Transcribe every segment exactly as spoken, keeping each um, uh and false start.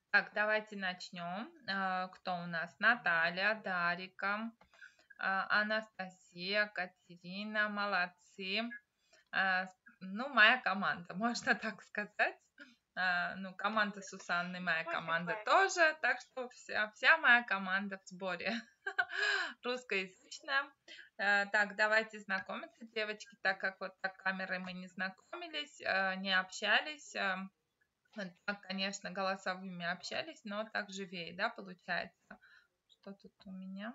Так, давайте начнем. А, Кто у нас? Наталья, Дарика, а, Анастасия, Катерина, молодцы. А, с- Ну, моя команда, можно так сказать. А, Ну, команда Сусанны, моя команда тоже, так что вся, вся моя команда в сборе. Русскоязычная. А, Так, давайте знакомиться, девочки, так как вот так камерой мы не знакомились, а, не общались. а, вот так, конечно, голосовыми общались, но так живее, да, получается. Что тут у меня?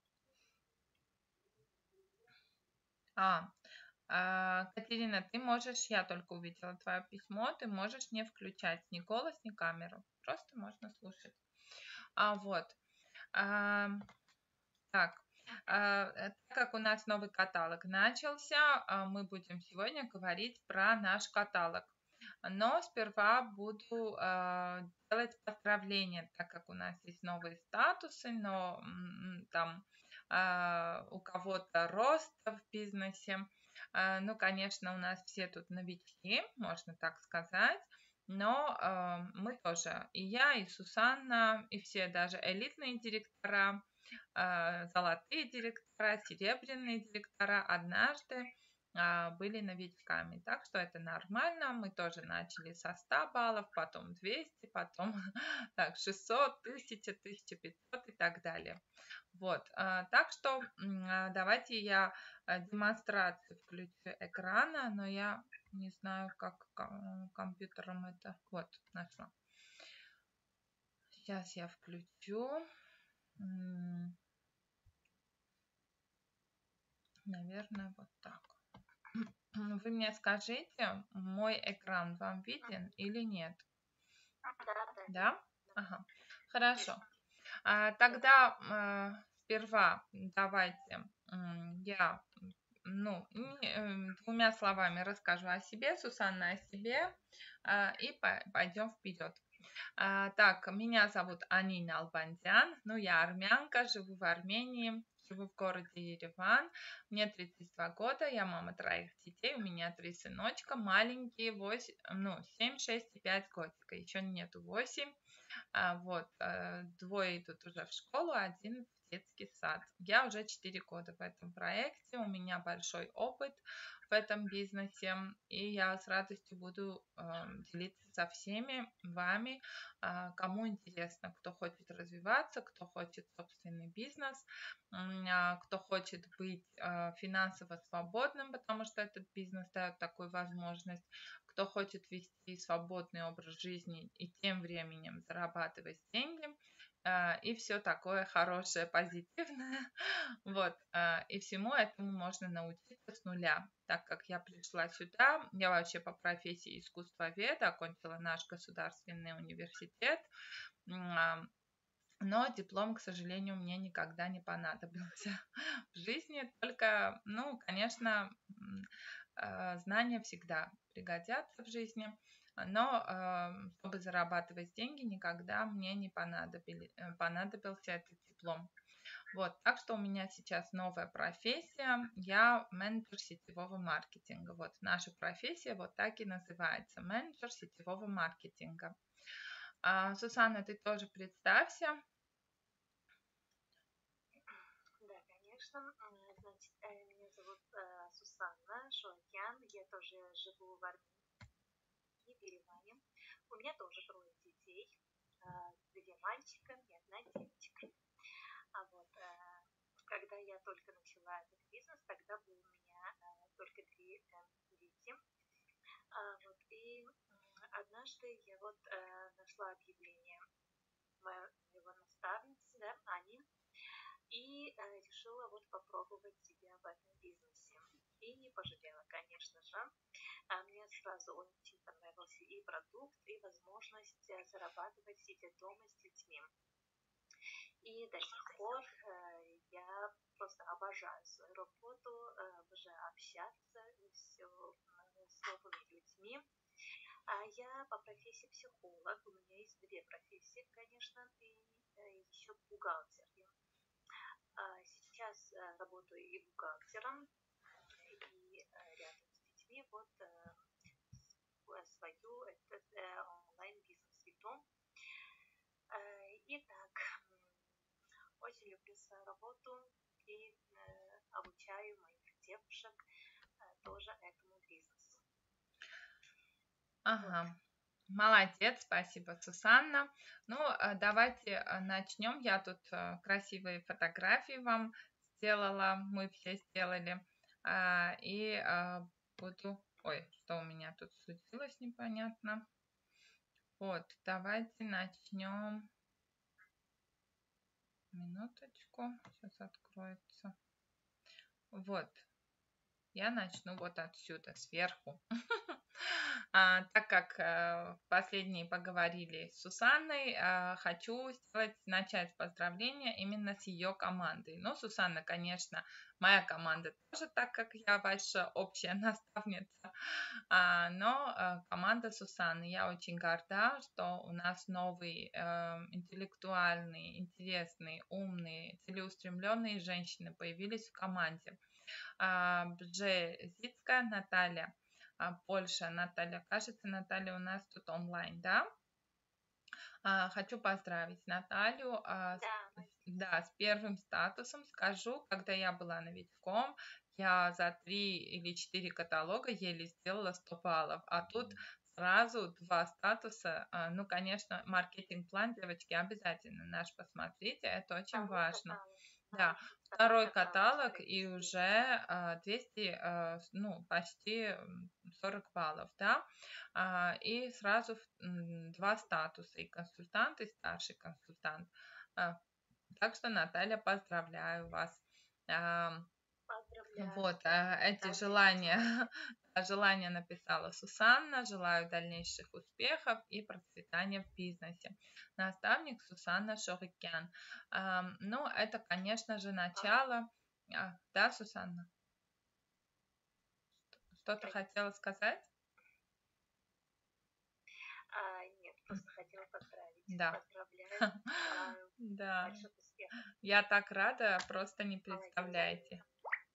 А, а, Катерина, ты можешь, я только увидела твое письмо, ты можешь не включать ни голос, ни камеру. Просто можно слушать. А вот, а, так, а, э, так как у нас новый каталог начался, а, мы будем сегодня говорить про наш каталог. Но сперва буду а, делать поздравления, так как у нас есть новые статусы, но м, там а, у кого-то рост в бизнесе. А, ну, конечно, у нас все тут новички, можно так сказать. Но а, мы тоже, и я, и Сусанна, и все даже элитные директора, а, золотые директора, серебряные директора однажды а, были новичками. Так что это нормально. Мы тоже начали со ста баллов, потом двести, потом так, шестьсот, тысяча, тысяча пятьсот и так далее. Вот, а, так что м, а, давайте я а, демонстрацию включу экрана, но я не знаю, как ком- компьютером это. Вот, нашла. Сейчас я включу. М, Наверное, вот так. Вы мне скажите, мой экран вам виден или нет? Да? Ага. Хорошо. А, тогда а, сперва давайте м, я ну, не, эм, двумя словами расскажу о себе, Сусанна о себе, а, и по- пойдем вперед. А, так, меня зовут Анина Албандян, ну, я армянка, живу в Армении, живу в городе Ереван, мне тридцать два года, я мама троих детей, у меня три сыночка, маленькие, восемь, ну, семь, шесть и пять годика, еще нету восемь, а, вот, э, двое идут уже в школу, один в детский сад. Я уже четыре года в этом проекте, у меня большой опыт в этом бизнесе, и я с радостью буду э, делиться со всеми вами, а, кому интересно, кто хочет развиваться, кто хочет собственный бизнес, м, а, кто хочет быть э, финансово свободным, потому что этот бизнес дает такую возможность, кто хочет вести свободный образ жизни и тем временем зарабатывать деньги, а, и все такое хорошее, позитивное. Вот, а, и всему этому можно научиться с нуля. Так как я пришла сюда, я вообще по профессии искусствовед, окончила наш государственный университет, м, а, но диплом, к сожалению, мне никогда не понадобился в жизни. Только, ну, конечно, м, а, знания всегда пригодятся в жизни, но а, чтобы зарабатывать деньги, никогда мне не понадобили, э, понадобился этот диплом. Вот, так что у меня сейчас новая профессия, я менеджер сетевого маркетинга. Вот наша профессия вот так и называется, менеджер сетевого маркетинга. А, Сусанна, ты тоже представься. Да, конечно. М, Значит, э, меня зовут э, Сусанна Шоакян. Я тоже живу в Армении, в Ереване. У меня тоже трое детей. э, Две мальчика и одна девочка. А вот э, когда я только начала этот бизнес, тогда был у меня э, только две э, дети. А, вот, и м, однажды я вот э, нашла объявление моего наставницы, да, Ани, и э, решила вот попробовать себя в этом бизнесе. И не пожалела, конечно же. А мне сразу очень понравился и продукт, и возможность э, зарабатывать, сидя дома с детьми. И до сих пор э, я просто обожаю свою работу, э, обожаю общаться все, э, с новыми людьми. А я по профессии психолог, у меня есть две профессии, конечно, и э, еще бухгалтер. А, Сейчас э, работаю и бухгалтером, и э, рядом с детьми вот э, свою этот э, онлайн-бизнес веду. очень люблю свою работу и э, обучаю моих девушек э, тоже этому бизнесу. Ага. Вот. Молодец, спасибо, Сусанна. Ну, а, давайте а, начнем. Я тут а, красивые фотографии вам сделала, мы все сделали. А, И а, буду... Ой, что у меня тут случилось, непонятно. Вот, давайте начнем. Минуточку, сейчас откроется. Вот, я начну вот отсюда, сверху. А, так как э, последние поговорили с Сусанной, а, хочу сделать, начать поздравления именно с ее командой. Ну, Сусанна, конечно, моя команда тоже, так как я ваша общая наставница, а, но э, команда Сусанны, я очень горда, что у нас новые э, интеллектуальные, интересные, умные, целеустремленные женщины появились в команде. А, Бжезицкая Наталья, а, Польша Наталья. Кажется, Наталья у нас тут онлайн, да? А, Хочу поздравить Наталью, а, с- Да, да, с первым статусом. Скажу, когда я была новичком, я за три или четыре каталога еле сделала сто баллов, а тут сразу два статуса. А, Ну, конечно, маркетинг-план, девочки, обязательно наш посмотрите, это очень второй важно. каталог. Да, Хороший второй второй каталог каталог и провести. уже а, двести, а, с- ну, почти м, сорок баллов, да. А, И сразу в- м, два статуса, и консультант, и старший консультант. А, Так что, Наталья, поздравляю вас. А, Поздравляю, Вот, да, а, эти также желания, желаю. а, желания написала Сусанна. Желаю дальнейших успехов и процветания в бизнесе. Наставник Сусанна Шорикян. Ам, Ну, это, конечно же, начало. А, Да, Сусанна, что-то Да, хотела сказать? а, нет, просто хотела поздравить. Да. Поздравляю, желаю Да, больших успехов. я так рада, просто не Молодец. представляете.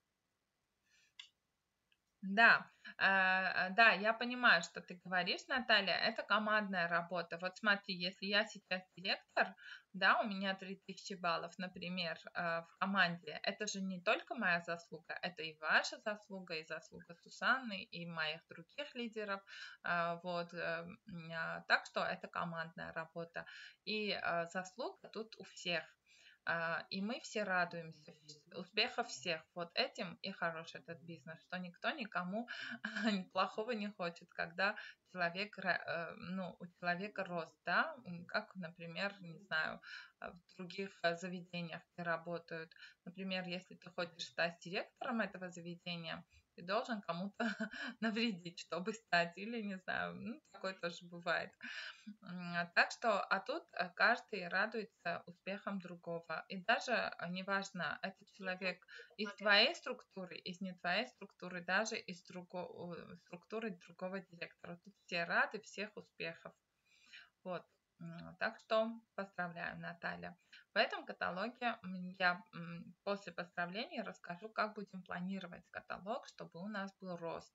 Да, а, да, я понимаю, что ты говоришь, Наталья, это командная работа. Вот смотри, если я сейчас директор, да, у меня три тысячи баллов, например, а, в команде, это же не только моя заслуга, это и ваша заслуга, и заслуга Сусанны, и моих других лидеров, а, вот, э, м, а, так что это командная работа, и а, заслуга тут у всех. А, И мы все радуемся, успехов всех. Вот этим и хорош этот бизнес, что никто никому плохого не хочет, когда человек, ра- э, ну, у человека рост, да, М, как, например, не знаю, э, в других э, заведениях, где работают. Например, если ты хочешь стать директором этого заведения, ты должен кому-то навредить, чтобы стать, или, не знаю, ну, такое тоже бывает. М, а Так что, а тут э, каждый радуется успехам другого. И даже э, неважно, этот И друг человек другу из помогать. твоей структуры, из не твоей структуры, даже из друго- э, структуры другого директора. Тут все рады всех успехов. Вот. М, Так что поздравляю, Наталья. В этом каталоге м, я м, после поздравления расскажу, как будем планировать каталог, чтобы у нас был рост.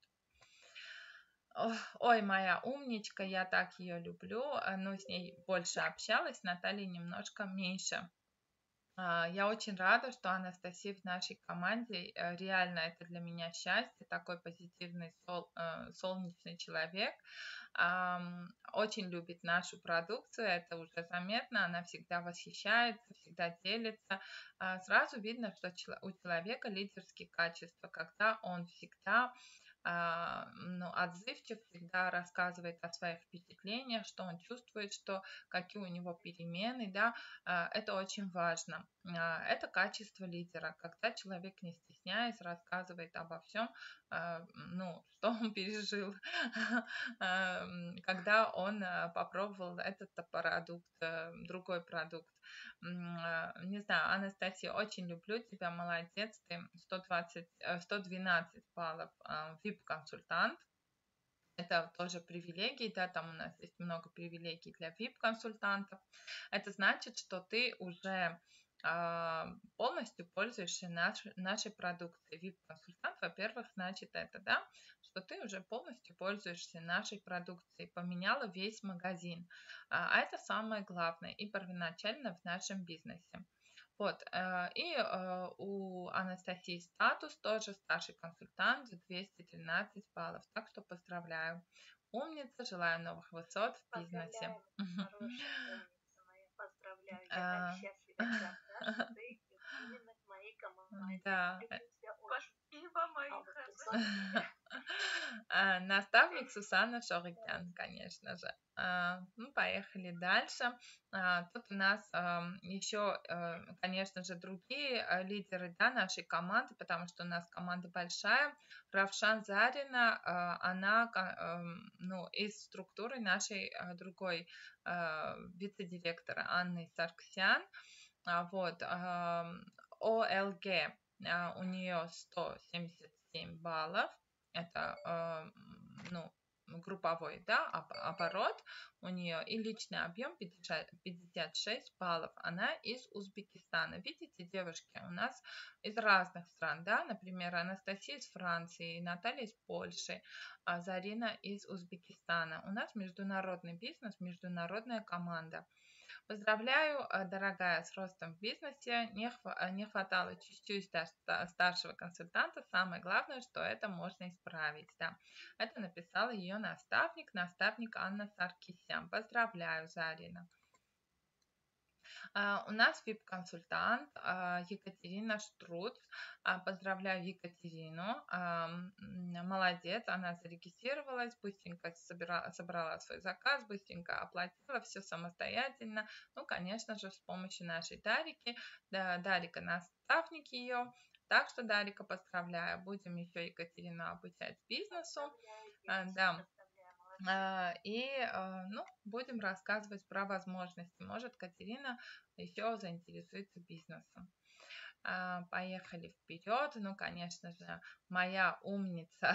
Ох, Ой, моя умничка, я так ее люблю. а, Ну, с ней больше общалась, с Натальей немножко меньше. А, Я очень рада, что Анастасия в нашей команде. Э, Реально это для меня счастье, такой позитивный, сол- э, солнечный человек. Ам, Очень любит нашу продукцию, это уже заметно. Она всегда восхищается, всегда делится. А, Сразу видно, что чело- у человека лидерские качества, когда он всегда а, ну, отзывчив, всегда рассказывает о своих впечатлениях, что он чувствует, что какие у него перемены, да, а, это очень важно. А, Это качество лидера, когда человек, не стесняясь, рассказывает обо всем, а, ну, что он пережил, а, м, когда он а, попробовал этот продукт, э, другой продукт. М, а, Не знаю, Анастасия, очень люблю тебя, молодец, ты сто двадцать, э, сто двенадцать баллов ви ай пи-консультант. Это тоже привилегии, да, там у нас есть много привилегий для ви ай пи-консультантов. Это значит, что ты уже а, полностью пользуешься наш, нашей продукцией. ви ай пи-консультант, во-первых, значит это, да, что ты уже полностью пользуешься нашей продукцией, поменяла весь магазин. А а это самое главное и первоначально в нашем бизнесе. Вот, э, и э, у Анастасии статус тоже старший консультант, двести тринадцать баллов. Так что поздравляю. Умница, желаю новых высот в бизнесе. Поздравляем, хорошая умница моя, поздравляю. Я так А, счастлива и горда, что ты именно к моей команде. Да, Люблю тебя очень. Спасибо, мои А вот хорошие. Сусанна, А, наставник Сусанна Шорикян, конечно же. А, Ну, поехали дальше. А, Тут у нас ам, еще, э, конечно же, другие э, лидеры, да, нашей команды, потому что у нас команда большая. Равшан Зарина, а, она, ка- эм, ну, из структуры нашей э, другой э, вице-директора Анны Сарксян. А, Вот, ам, О Л Г, а, у нее сто семьдесят семь баллов. Это, э, ну, групповой, да, об- оборот у нее, и личный объем пятьдесят пятьдесят шесть баллов. Она из Узбекистана. Видите, девушки, у нас из разных стран, да, например, Анастасия из Франции, Наталья из Польши, а Зарина из Узбекистана. У нас международный бизнес, международная команда. Поздравляю, э, дорогая, с ростом в бизнесе. Не, хва- э, не хватало чуть-чуть ста- ста- старшего консультанта. Самое главное, что это можно исправить. Да. Это написал ее наставник, наставник Анна Саркисян. Поздравляю, Зарина. А, У нас вип-консультант а, Екатерина Штруц. А, Поздравляю Екатерину. А, м, Молодец, она зарегистрировалась, быстренько собира- собрала свой заказ, быстренько оплатила все самостоятельно. Ну, конечно же, с помощью нашей Дарики. Да, Дарика наставник ее. Так что, Дарика, поздравляю. Будем еще Екатерину обучать бизнесу. поздравляю, А, девочки, Да. поздравляю, молодцы. А, И, а, ну, будем рассказывать про возможности. Может, Катерина еще заинтересуется бизнесом. А, Поехали вперед. Ну, конечно же, моя умница.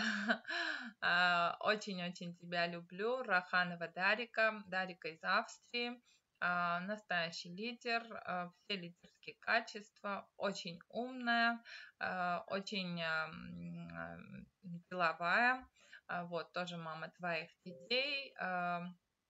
А, Очень-очень тебя люблю. Раханова Дарика. Дарика из Австрии. А, Настоящий лидер. а, Все лидерские качества. Очень умная. а, Очень а, м, а, деловая. А, Вот, тоже мама двоих детей. а,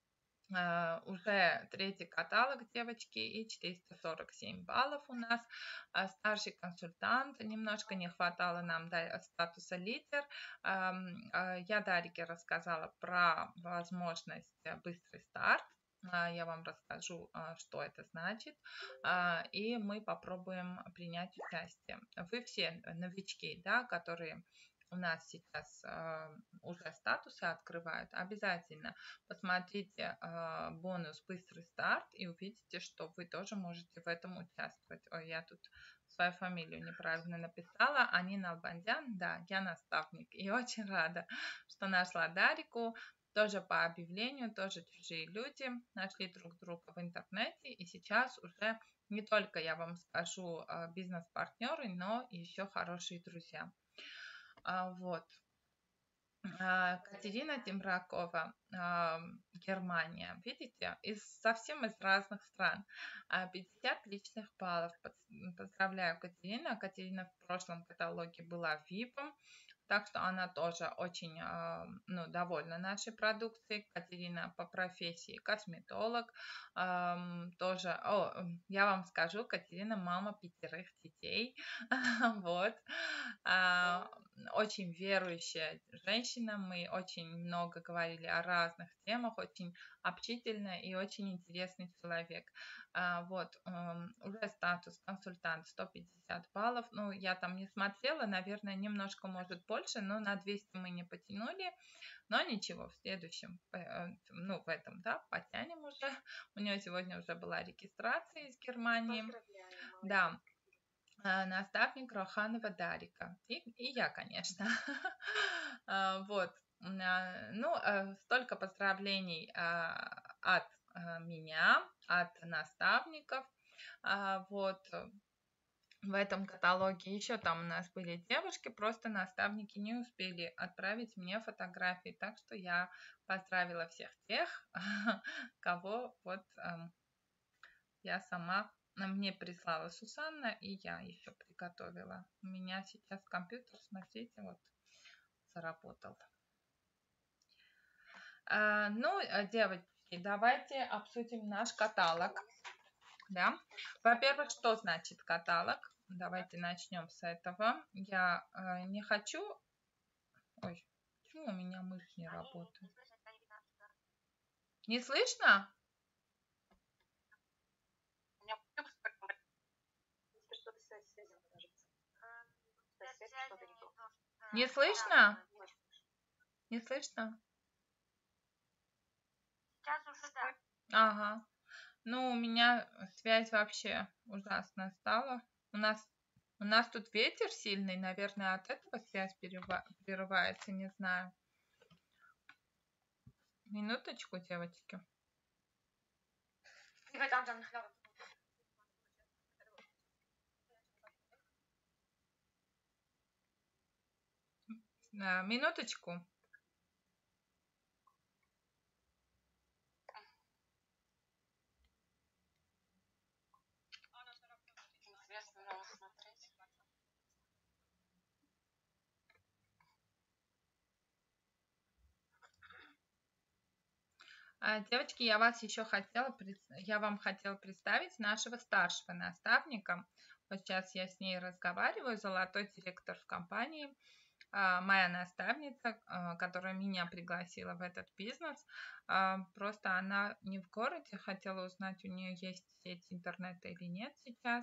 а, Уже третий каталог, девочки, и четыреста сорок семь баллов у нас. А, Старший консультант. Немножко не хватало нам да, статуса лидер. Ам, а, Я Дарике рассказала про возможность э, быстрый старт. А, Я вам расскажу, а, что это значит, а, и мы попробуем принять участие. Вы все новички, да, которые у нас сейчас а, уже статусы открывают, обязательно посмотрите а, бонус «Быстрый старт» и увидите, что вы тоже можете в этом участвовать. Ой, я тут свою фамилию неправильно написала. Анина Албандян, да, я наставник. И очень рада, что нашла Дарику. Тоже по объявлению, тоже чужие люди нашли друг друга в интернете. И сейчас уже не только, я вам скажу, а, бизнес-партнеры, но и еще хорошие друзья. А, Вот. А, Катерина Темракова, а, Германия. Видите, из, совсем из разных стран. А, пятьдесят личных баллов. Под- Поздравляю, Катерина. Катерина в прошлом каталоге была випом, так что она тоже очень а, ну, довольна нашей продукцией. Катерина по профессии косметолог. Ам, Тоже, о, м, я вам скажу, Катерина мама пятерых детей. Вот. А, Очень верующая женщина. Мы очень много говорили о разных темах. Очень общительная и очень интересный человек. А, Вот. эм, Уже статус консультант сто пятьдесят баллов. Ну, я там не смотрела. Наверное, немножко, может, больше, но на двести мы не потянули. Но ничего, в следующем, э, ну, в этом, да, потянем уже. У нее сегодня уже была регистрация из Германии. Поздравляю, молодец, Да, Катерина. а, наставник Роханова Дарика. И, и я, конечно. А, Вот. А, Ну, э, столько поздравлений а, от а, меня, от наставников. А, Вот. В этом каталоге еще там у нас были девушки, просто наставники не успели отправить мне фотографии, так что я поздравила всех тех, кого вот эм, я сама, на мне прислала Сусанна, и я еще приготовила. У меня сейчас компьютер, смотрите, вот заработал. А, ну, э, девочки, давайте обсудим наш каталог. Да? Во-первых, что значит каталог? Давайте начнем с этого. Я э, не хочу... Ой, почему у меня мышь не работает? Не слышно? Не слышно? Не слышно? Сейчас уже да. Ага. Ну, у меня связь вообще ужасно стала. У нас, у нас тут ветер сильный, наверное, от этого связь перева- прерывается, не знаю. Минуточку, девочки. А, минуточку. А, девочки, я вас еще хотела, пред- я вам хотела представить нашего старшего наставника. Вот сейчас я с ней разговариваю, золотой директор в компании, а, моя наставница, а, которая меня пригласила в этот бизнес. А, Просто она не в городе, хотела узнать, у нее есть сеть интернета или нет сейчас.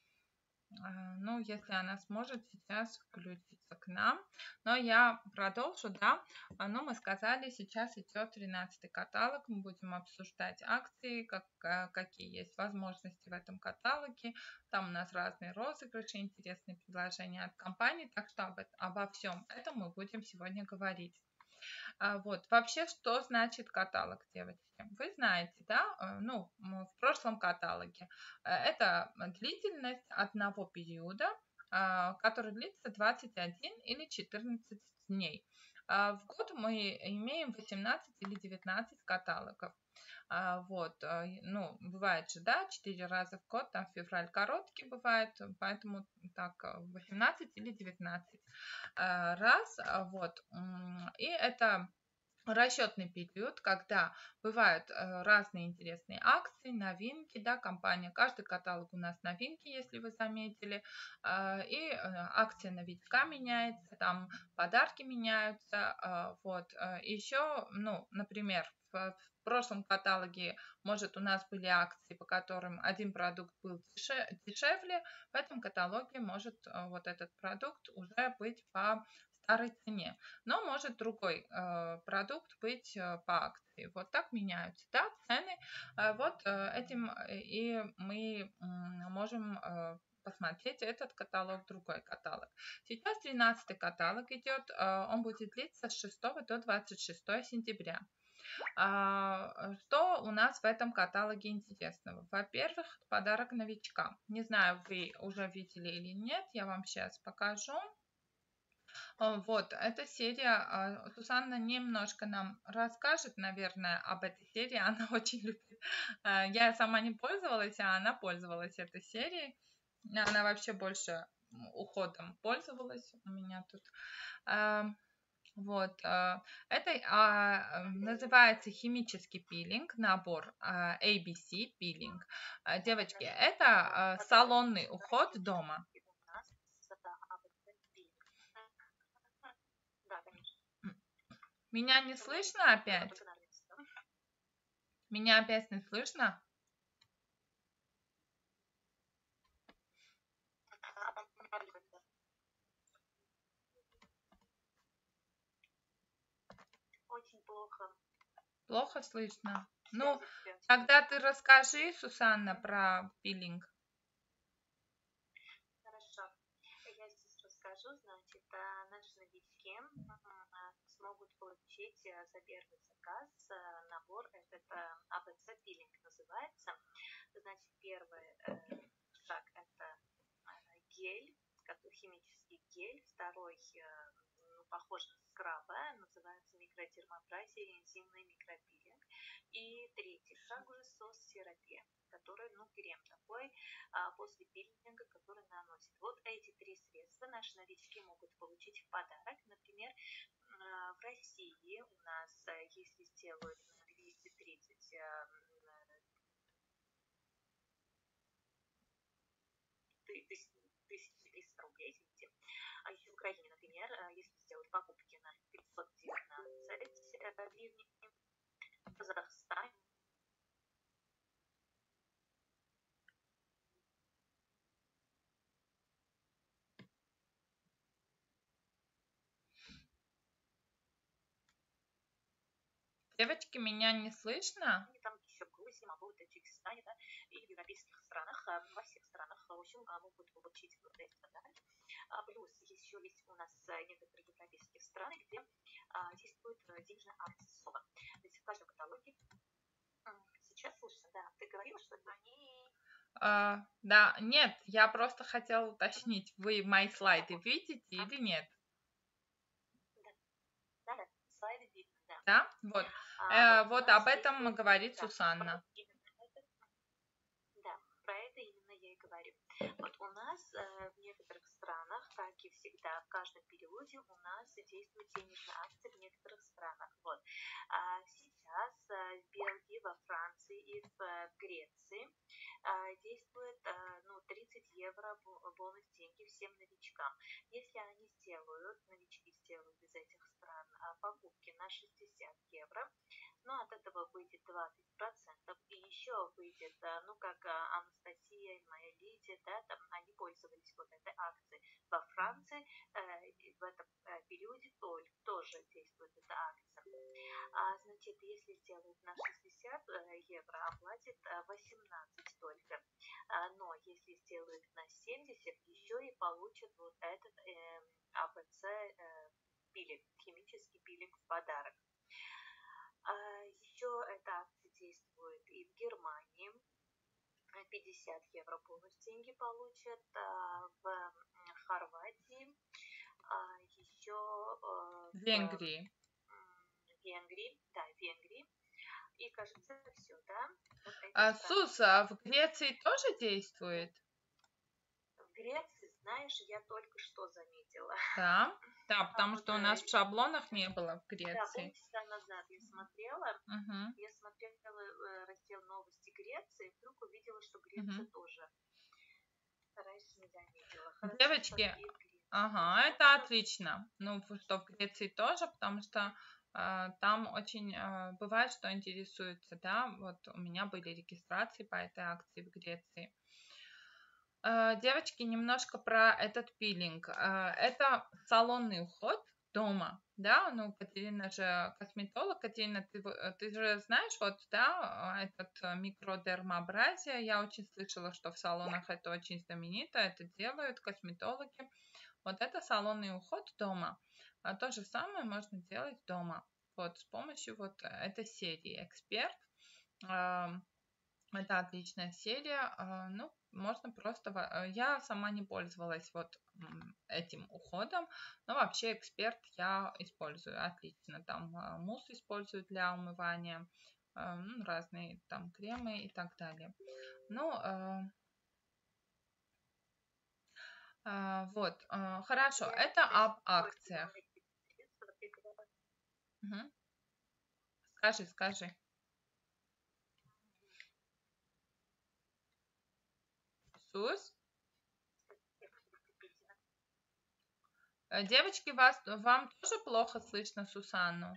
А, Ну, если она сможет сейчас включиться к нам. Но я продолжу, да. А, Ну, мы сказали, сейчас идет тринадцатый каталог. Мы будем обсуждать акции, как, а, какие есть возможности в этом каталоге. Там у нас разные розыгрыши, интересные предложения от компании. Так что об, эт- обо всем этом мы будем сегодня говорить. А, Вот, вообще, что значит каталог, девочки? Вы знаете, да, э, ну, м, в прошлом каталоге э, это длительность одного периода, а, который длится двадцать один или четырнадцать дней. А, В год мы имеем восемнадцать или девятнадцать каталогов. А, Вот, а, и, ну, бывает же, да, четыре раза в год, там февраль короткий бывает, поэтому так э, восемнадцать или девятнадцать а, раз, а, вот, м, и это расчетный период, когда бывают э, разные интересные акции, новинки, да, компания, каждый каталог у нас новинки, если вы заметили, а, и э, акция новичка меняется, там подарки меняются, а, вот, еще, ну, например, в, в прошлом каталоге, может, у нас были акции, по которым один продукт был деше- дешевле, в этом каталоге может э, вот этот продукт уже быть по старой цене, но может другой э, продукт быть э, по акции. Вот так меняются, да, цены. Э, вот э, этим э, и мы м, можем э, посмотреть этот каталог, другой каталог. Сейчас тринадцатый каталог идет, э, он будет длиться с шестого до двадцать шестого сентября. А, Что у нас в этом каталоге интересного? Во-первых, подарок новичка. Не знаю, вы уже видели или нет, я вам сейчас покажу. А, Вот, эта серия, а, Сусанна немножко нам расскажет, наверное, об этой серии. Она очень любит. А, Я сама не пользовалась, а она пользовалась этой серией. Она вообще больше м, уходом пользовалась у меня тут. А, Вот, а, это а, м, называется химический пилинг, набор а, A B C пилинг. А, Девочки, это а, салонный уход дома. Да, конечно. Меня не слышно опять? Меня опять не слышно? Очень плохо. Плохо слышно. Ну, Связи прям тогда ты расскажи, Сусанна, про пилинг. Хорошо. Я здесь расскажу, значит, а, наши новички а, смогут получить э, за первый заказ э, набор, этот а бэ цэ пилинг называется. Значит, первый э, шаг это э, гель, как химический гель. Второй э, ну, похож на скрабы, называется микродермабразия, энзимный микропилинг. И третий шаг уже сос-терапия, который, ну, крем такой а, после пилинга, который наносит. Вот эти три средства наши новички могут получить в подарок. Например, а, в России у нас, а, если сделают на двести тридцать а, тысяча триста рублей, извините. А еще в Украине, например, если сделать покупки на пятьсот девятнадцать гривен, в Казахстане Девочки, меня не слышно? там еще в Грузии, могу в Таджикистане, да, и в европейских странах, во всех странах, в общем, могут получить вот эти подарки. А плюс еще есть у нас некоторые европейские страны, где а, действует денежная акция СОВА. То есть в каждом каталоге сейчас слышно, да, ты говорила, что они... А, да, нет, я просто хотела уточнить, вы мои слайды видите или нет? Да, да, слайды видно, да. Да, вот, А, э, вот, вот об этом говорит да, Сусанна. Да, про это именно я и говорю. Вот у нас э, в некоторых странах, как и всегда, в каждом периоде у нас действует денежная акция в некоторых странах. Вот. А сейчас э, в Бельгии, во Франции и в э, Греции э, действует э, ну, тридцать евро бонус деньги всем новичкам. Если они сделают, новички сделают из этих стран э, покупки на шестьдесят евро, ну, от этого выйдет двадцать процентов, и еще выйдет, ну, как Анастасия и моя Лидия, да, там, они пользовались вот этой акцией. Во Франции э, в этом э, периоде тоже, тоже действует эта акция. А, значит, если сделают на шестьдесят евро, оплатит восемнадцать только. А, но если сделают на семьдесят, еще и получат вот этот э, АПЦ э, пилинг, химический пилинг в подарок. Еще эта акция действует и в Германии. пятьдесят евро бонус деньги получат. В Хорватии. Еще В Венгрии. В Венгрии. Да, в Венгрии. И, кажется, все, да? Вот а, Сус, а в Греции тоже действует? В Греции, знаешь, я только что заметила. Да, да, потому а, что вот, у нас в шаблонах не было в Греции. Да, полчаса назад я смотрела, угу. я смотрела раздел новости Греции, и вдруг увидела, что Греция угу. тоже. Раньше не заметила. Хорошо, девочки, ага, это отлично. Ну, что в Греции тоже, потому что э, там очень э, бывает, что интересуется, да, вот у меня были регистрации по этой акции в Греции. Э, девочки, немножко про этот пилинг. Э, это салонный уход дома, да, ну, Катерина же косметолог. Катерина, ты, ты же знаешь, вот, да, этот микродермабразие, я очень слышала, что в салонах это очень знаменито, это делают косметологи. Вот это салонный уход дома. А то же самое можно делать дома, вот, с помощью вот этой серии «Эксперт». Это отличная серия, ну, можно просто... Я сама не пользовалась вот этим уходом, но вообще «Эксперт» я использую отлично. Там мусс использую для умывания, разные там кремы и так далее. Ну, вот, хорошо, это об акциях. Угу. Скажи, скажи. Сус? Девочки, вас, вам тоже плохо слышно Сусанну?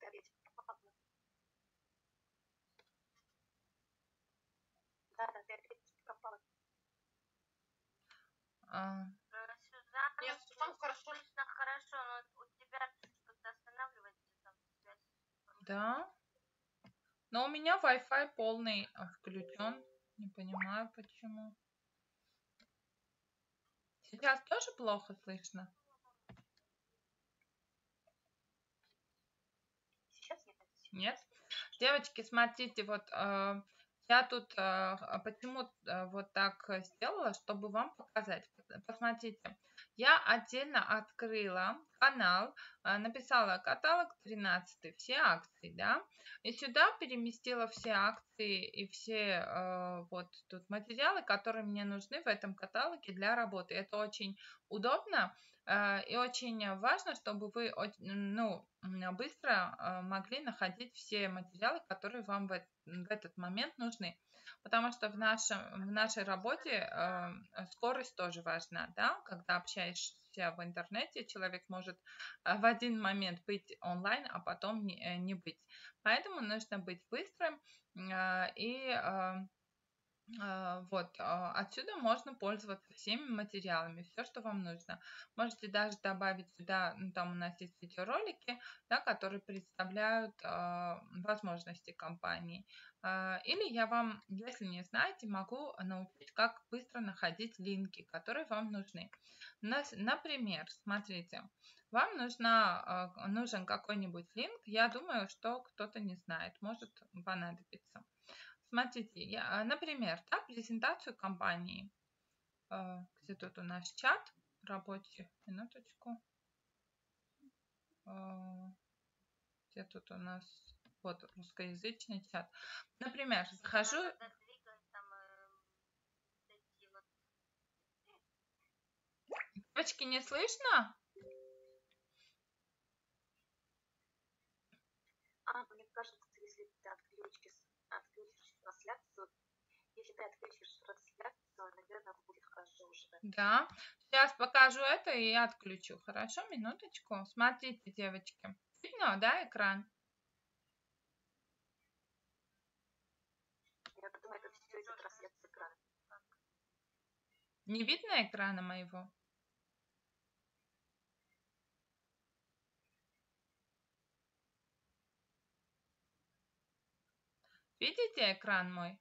А... Нет, Сусанну хорошо слышно, хорошо, но у тебя что-то останавливается там связь. Да? Но у меня Wi-Fi полный включен. Не понимаю, почему. Сейчас тоже плохо слышно? Сейчас нет. Нет? Девочки, смотрите, вот э, я тут э, почему э, вот так сделала, чтобы вам показать. Посмотрите, я отдельно открыла канал, написала каталог тринадцатый, все акции, да, и сюда переместила все акции и все вот тут материалы, которые мне нужны в этом каталоге для работы. Это очень удобно и очень важно, чтобы вы, ну, быстро могли находить все материалы, которые вам в этот момент нужны. Потому что в, нашем, в нашей работе э, скорость тоже важна, да, когда общаешься в интернете, человек может в один момент быть онлайн, а потом не, не быть. Поэтому нужно быть быстрым э, и э, вот, отсюда можно пользоваться всеми материалами, все, что вам нужно. Можете даже добавить сюда, ну, там у нас есть видеоролики, да, которые представляют э, возможности компании. Э, или я вам, если не знаете, могу научить, как быстро находить линки, которые вам нужны. Нас, например, смотрите, вам нужна, э, нужен какой-нибудь линк, я думаю, что кто-то не знает, может понадобиться. Смотрите, я, например, да, презентацию компании, где тут у нас чат рабочий, минуточку, где тут у нас, вот русскоязычный чат. Например, захожу... Девочки, не слышно? А, мне кажется, если ты отключишь, отключишь трансляцию, если ты отключишь трансляцию, наверное, будет хорошо уже. Да, сейчас покажу это и отключу. Хорошо, минуточку. Смотрите, девочки. Видно, да, экран? Я думаю, это все из-за трансляции экрана. Не видно экрана моего? Видите экран мой?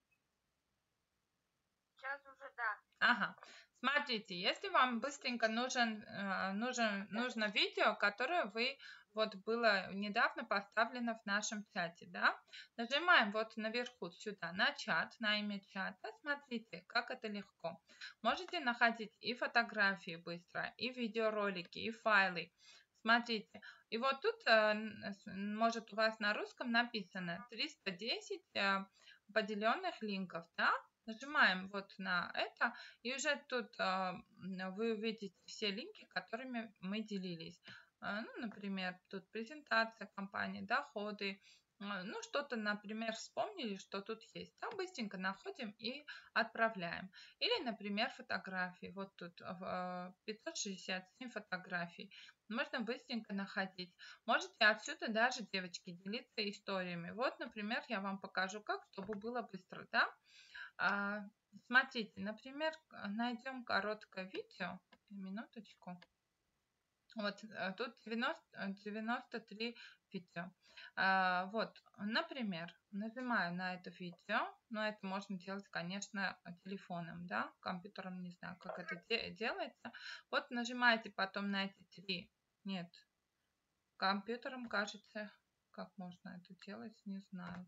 Сейчас уже да. Ага. Смотрите, если вам быстренько нужен, нужен, нужно видео, которое вы, вот было недавно поставлено в нашем чате, да, нажимаем вот наверху сюда на чат, на имя чата, смотрите, как это легко. Можете находить и фотографии быстро, и видеоролики, и файлы. Смотрите, и вот тут, может, у вас на русском написано триста десять поделенных линков, да? Нажимаем вот на это, и уже тут э, вы увидите все линки, которыми мы делились. Э, ну, например, тут презентация компании, доходы, э, ну, что-то, например, вспомнили, что тут есть. Там быстренько находим и отправляем. Или, например, фотографии. Вот тут э, пятьсот шестьдесят семь фотографий. Можно быстренько находить. Можете отсюда даже, девочки, делиться историями. Вот, например, я вам покажу, как, чтобы было быстро, да? А, смотрите, например, найдем короткое видео. Минуточку. Вот тут девяносто, девяносто три видео. А, вот, например, нажимаю на это видео, но это можно делать, конечно, телефоном, да, компьютером, не знаю, как это де- делается. Вот нажимаете потом на эти три, нет, компьютером, кажется, как можно это делать, не знаю.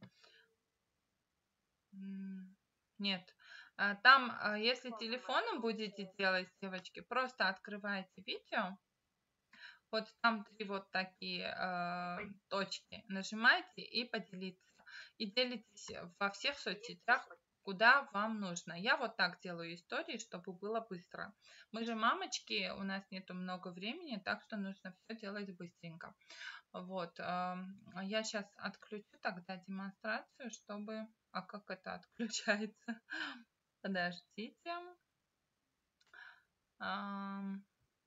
Нет, там, если телефоном будете делать, девочки, просто открываете видео, вот там три вот такие э, точки, нажимаете и поделиться. И делитесь во всех соцсетях, куда вам нужно. Я вот так делаю истории, чтобы было быстро. Мы же мамочки, у нас нету много времени, так что нужно все делать быстренько. Вот, э, я сейчас отключу тогда демонстрацию, чтобы... А как это отключается? Подождите. Ам,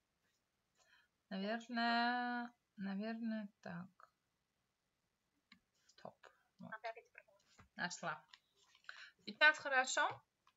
наверное, наверное, так. Стоп. Вот. Нашла. Сейчас хорошо?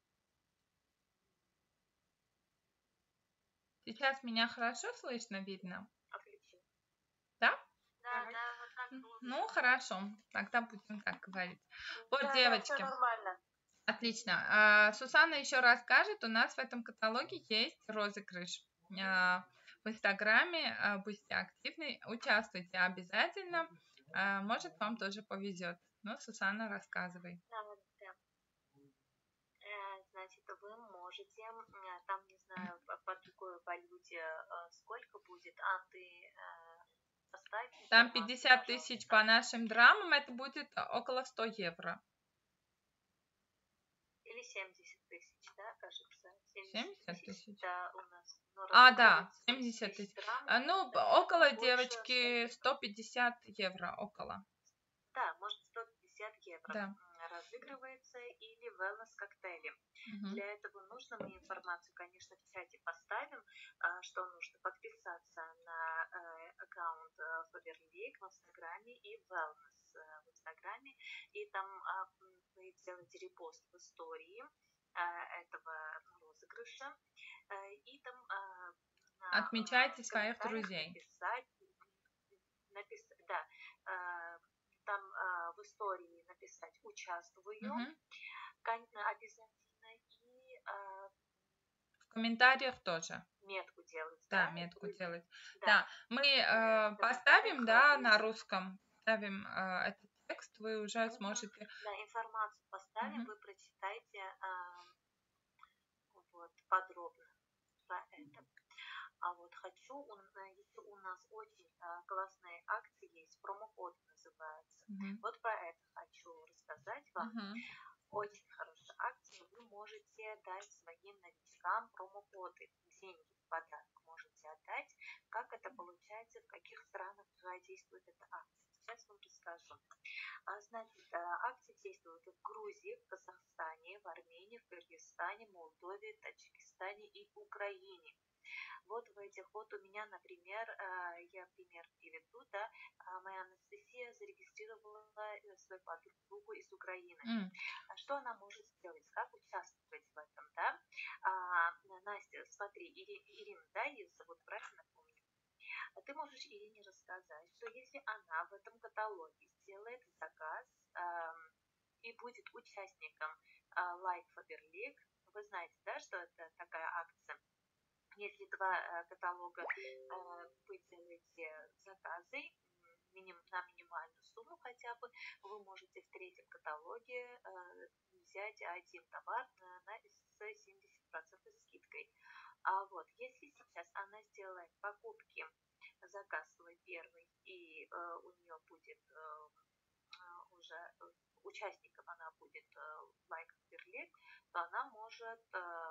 Сейчас меня хорошо слышно, видно? Да? Да, да, вот так. Ну, хорошо. Тогда будем так говорить. Вот, Да, девочки. да, всё нормально. Отлично. А, Сусанна еще расскажет. У нас в этом каталоге есть розыгрыш. А, в Инстаграме а, будьте активны, участвуйте обязательно. А, может, вам тоже повезет. Ну, Сусанна, рассказывай. Да, да. Э, значит, вы можете, э, там, не знаю, под, под, валюте э, сколько будет, а ты э, поставь Там информацию, пятьдесят тысяч пожалуйста. по нашим драмам, это будет около ста евро. Или семьдесят тысяч, да, кажется. семьдесят семьдесят тысяч, тысяч? да, у нас. Но А, да, разыгрывается семьдесят десять тысяч. драм, А, Ну, да, около больше ста девочки евро. сто пятьдесят евро, около. Да, может сто пятьдесят евро Да. м, разыгрывается или wellness коктейли. Мгм. Для этого нужно, мы информацию, конечно, в чате поставим, а, что нужно подписаться на э, аккаунт э, Faberlic в Инстаграме и Wellness э, в Инстаграме, и там а, м, вы делаете репост в истории а, этого розыгрыша, э, и там а, на, а, Отмечайте в своих комментариях друзей. написать, написать, да, а, там а, в истории написать «участвую», Мгм. конечно, обязательно, и а, В комментариях тоже. метку делать, Да, да, метку друзей. делать. Да, Да, мы э, э, в поставим, комментариях да, э, на друзей. русском. Ставим э, этот текст, вы уже Мгм. сможете. Да, информацию поставим, Мгм. вы прочитайте а, вот, подробно про это. А вот хочу, он, э, еще у нас очень а, классные акции есть, промокод называется. Мгм. Вот про это хочу рассказать вам. Мгм. Очень хорошая акция. Вы можете дать своим новичкам промокоды, деньги в подарок можете отдать. Как это получается, в каких странах действует эта акция? Сейчас вам расскажу. А, значит, а, акция действует в Грузии, в Казахстане, в Армении, в Кыргызстане, Молдове, Таджикистане и Украине. Вот в этих вот у меня, например, а, я пример приведу, да, а, моя Анастасия зарегистрировала э, свою подругу из Украины. М. А что она может сделать? Как участвовать в этом, да? А, Настя, смотри, Ири- Ирина, да, ее зовут, правильно помню? А ты можешь Ирине рассказать, что если она в этом каталоге сделает заказ ам, и будет участником а, Like Faberlic, вы знаете, да, что это такая акция? Если два э, каталога э, вы делаете заказы м, миним- на минимальную сумму хотя бы, вы можете в третьем каталоге э, взять один товар на, на, с семьдесят процентов скидкой. А вот если сейчас она сделает покупки, заказ свой первый, и э, у нее будет э, э, уже э, участником она будет э, Like Faberlic, то она может э,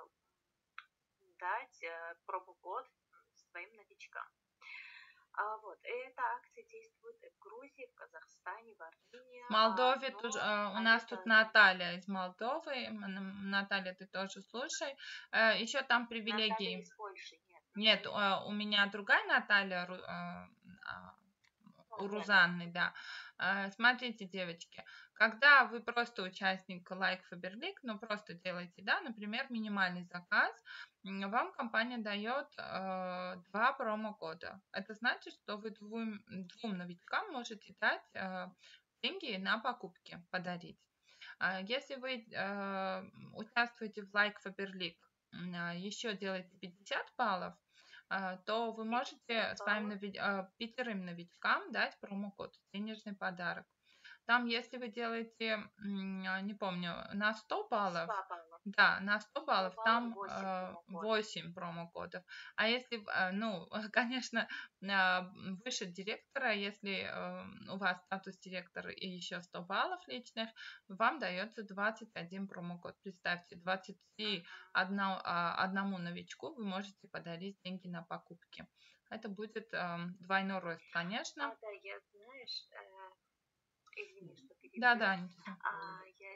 дать э, промокод своим новичкам. А вот эта акция действует и в Грузии, в Казахстане, в Армении, В а, Молдове но тоже, э, у а нас тут это Наталья из Молдовы. М, Наталья, ты тоже слушай. Э, Еще там Наталья привилегии. из Польши, нет, Нет, Наталья э, у меня другая Наталья, Ру- э, а, у Наталья. Рузанны, да. Э, Смотрите, девочки, когда вы просто участник Like Faberlic, ну просто делаете, да, например, минимальный заказ, м, вам компания дает э, два промокода. Это значит, что вы двум, двум новичкам можете дать э, деньги на покупки, подарить. А Если вы э, участвуете в Like Faberlic, м, а, еще делаете пятьдесят баллов, а, то вы можете пятьдесят своим баллов. нови- а, пятерым новичкам дать промокод денежный подарок. Там, если вы делаете, м, а, не помню, на сто баллов, сто баллов. да, на сто сто баллов баллов там восемь э, промокодов. восемь промокодов. А если, э, ну, конечно, а, выше директора, если э, у вас статус директора и еще сто баллов личных, вам дается двадцать один промокод. Представьте, двадцать один, а, одному новичку вы можете подарить деньги на покупки. Это будет эм, двойной рост, конечно. А, да, я, знаешь, э, извини, что Да, перебью, да, ничего. а, я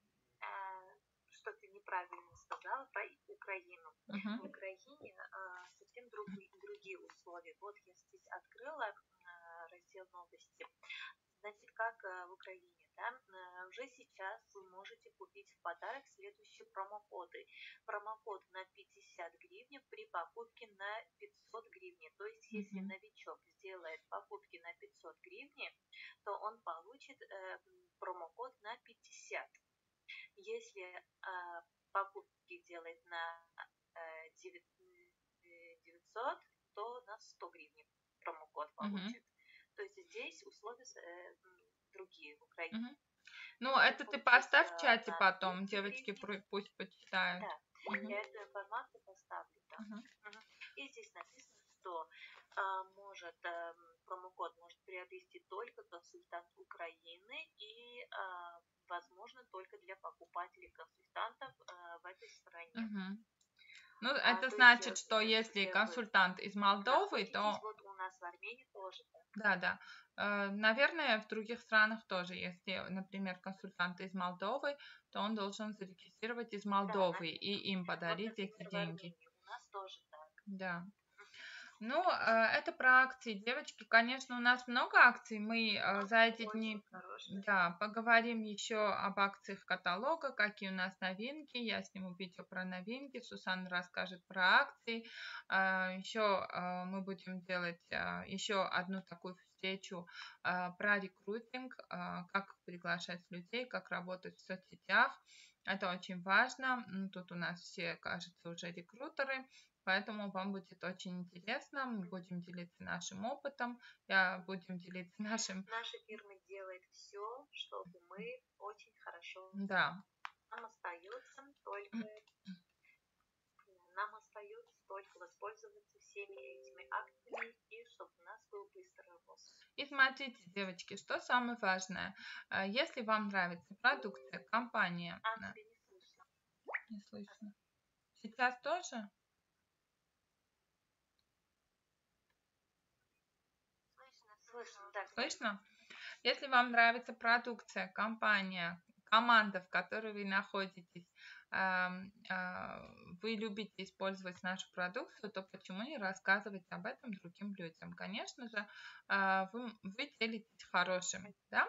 э, что-то неправильно сказала про Украину. Мгм. В Украине э, совсем другие, другие условия. Вот я здесь открыла э, раздел новости. Значит, как э, в Украине, да, э, уже сейчас вы можете купить в подарок следующие промокоды. Промокод на пятьдесят гривен при покупке на пятьсот гривен. То есть, если Мгм. новичок сделает покупки на пятьсот гривен, то он получит э, промокод на пятьдесят. Если э, покупки делает на э, девятьсот, то на сто гривен промокод Мгм. получит. То есть здесь условия э, другие в Украине. Мгм. Ну, Может это ты получить поставь в э, чате на потом, двести девочки гривен. про- пусть почитают. Да, Мгм. я эту информацию поставлю там. Мгм. Мгм. И здесь написано, что а, может а, промокод может приобрести только консультант Украины и, а, возможно, только для покупателей консультантов а, в этой стране. Мгм. Ну, А, это то есть, значит, э, что если где вы консультант из Молдовы, находитесь, то вот у нас в Армении тоже так. да, да. Э, Наверное, в других странах тоже, если, например, консультант из Молдовы, то он должен зарегистрировать из Да, Молдовы и наверное. им Вот, подарить эти например, в деньги. Армении у нас тоже так. Да. Мгм. Ну, э, это про акции, девочки. Конечно, у нас много акций. Мы э, за эти Очень дни, хорошая. да, поговорим еще об акциях каталога, какие у нас новинки. Я сниму видео про новинки. Сусанна расскажет про акции. Еще мы будем делать э, еще одну такую встречу э, про рекрутинг, э, как приглашать людей, как работать в соцсетях. Это очень важно. М, Тут у нас все, кажется, уже рекрутеры. Поэтому вам будет очень интересно. Мы будем делиться нашим опытом. Я будем делиться нашим... Наша фирма делает все, чтобы мы очень хорошо. Да. Нам остается только нам остается только воспользоваться всеми этими акциями и чтобы у нас был быстрый рост. И смотрите, девочки, что самое важное. Э, Если вам нравится продукция, компания... А э, тебе не слышно? Не слышно. Сейчас тоже? Слышно, Слышно, слышно. да. Слышно? Если вам нравится продукция, компания, команда, в которой вы находитесь, ам, а, вы любите использовать нашу продукцию, то почему не рассказывать об этом другим людям? Конечно же, а, вы, вы делитесь хорошим, да?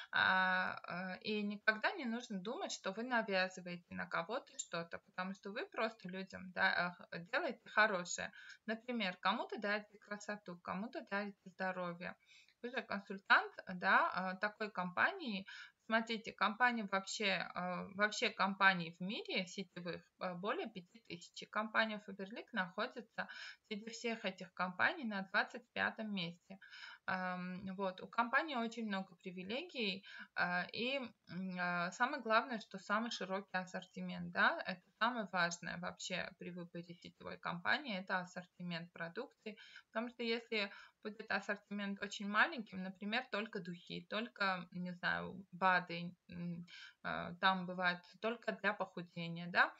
А, а, И никогда не нужно думать, что вы навязываете на кого-то что-то, потому что вы просто людям, да, а, делаете хорошее. Например, кому-то дарите красоту, кому-то дарите здоровье. Вы же консультант, да, а, такой компании. Смотрите, компаний вообще, а, вообще компаний в мире сетевых а, более пяти тысяч. Компания Faberlic находится среди всех этих компаний на двадцать пятом месте. Ам, Вот, у компании очень много привилегий, а, и м, а, самое главное, что самый широкий ассортимент, да, это самое важное вообще при выборе сетевой компании, это ассортимент продукции, потому что если будет ассортимент очень маленьким, например, только духи, только, не знаю, БАДы, м, а, там бывает только для похудения, да.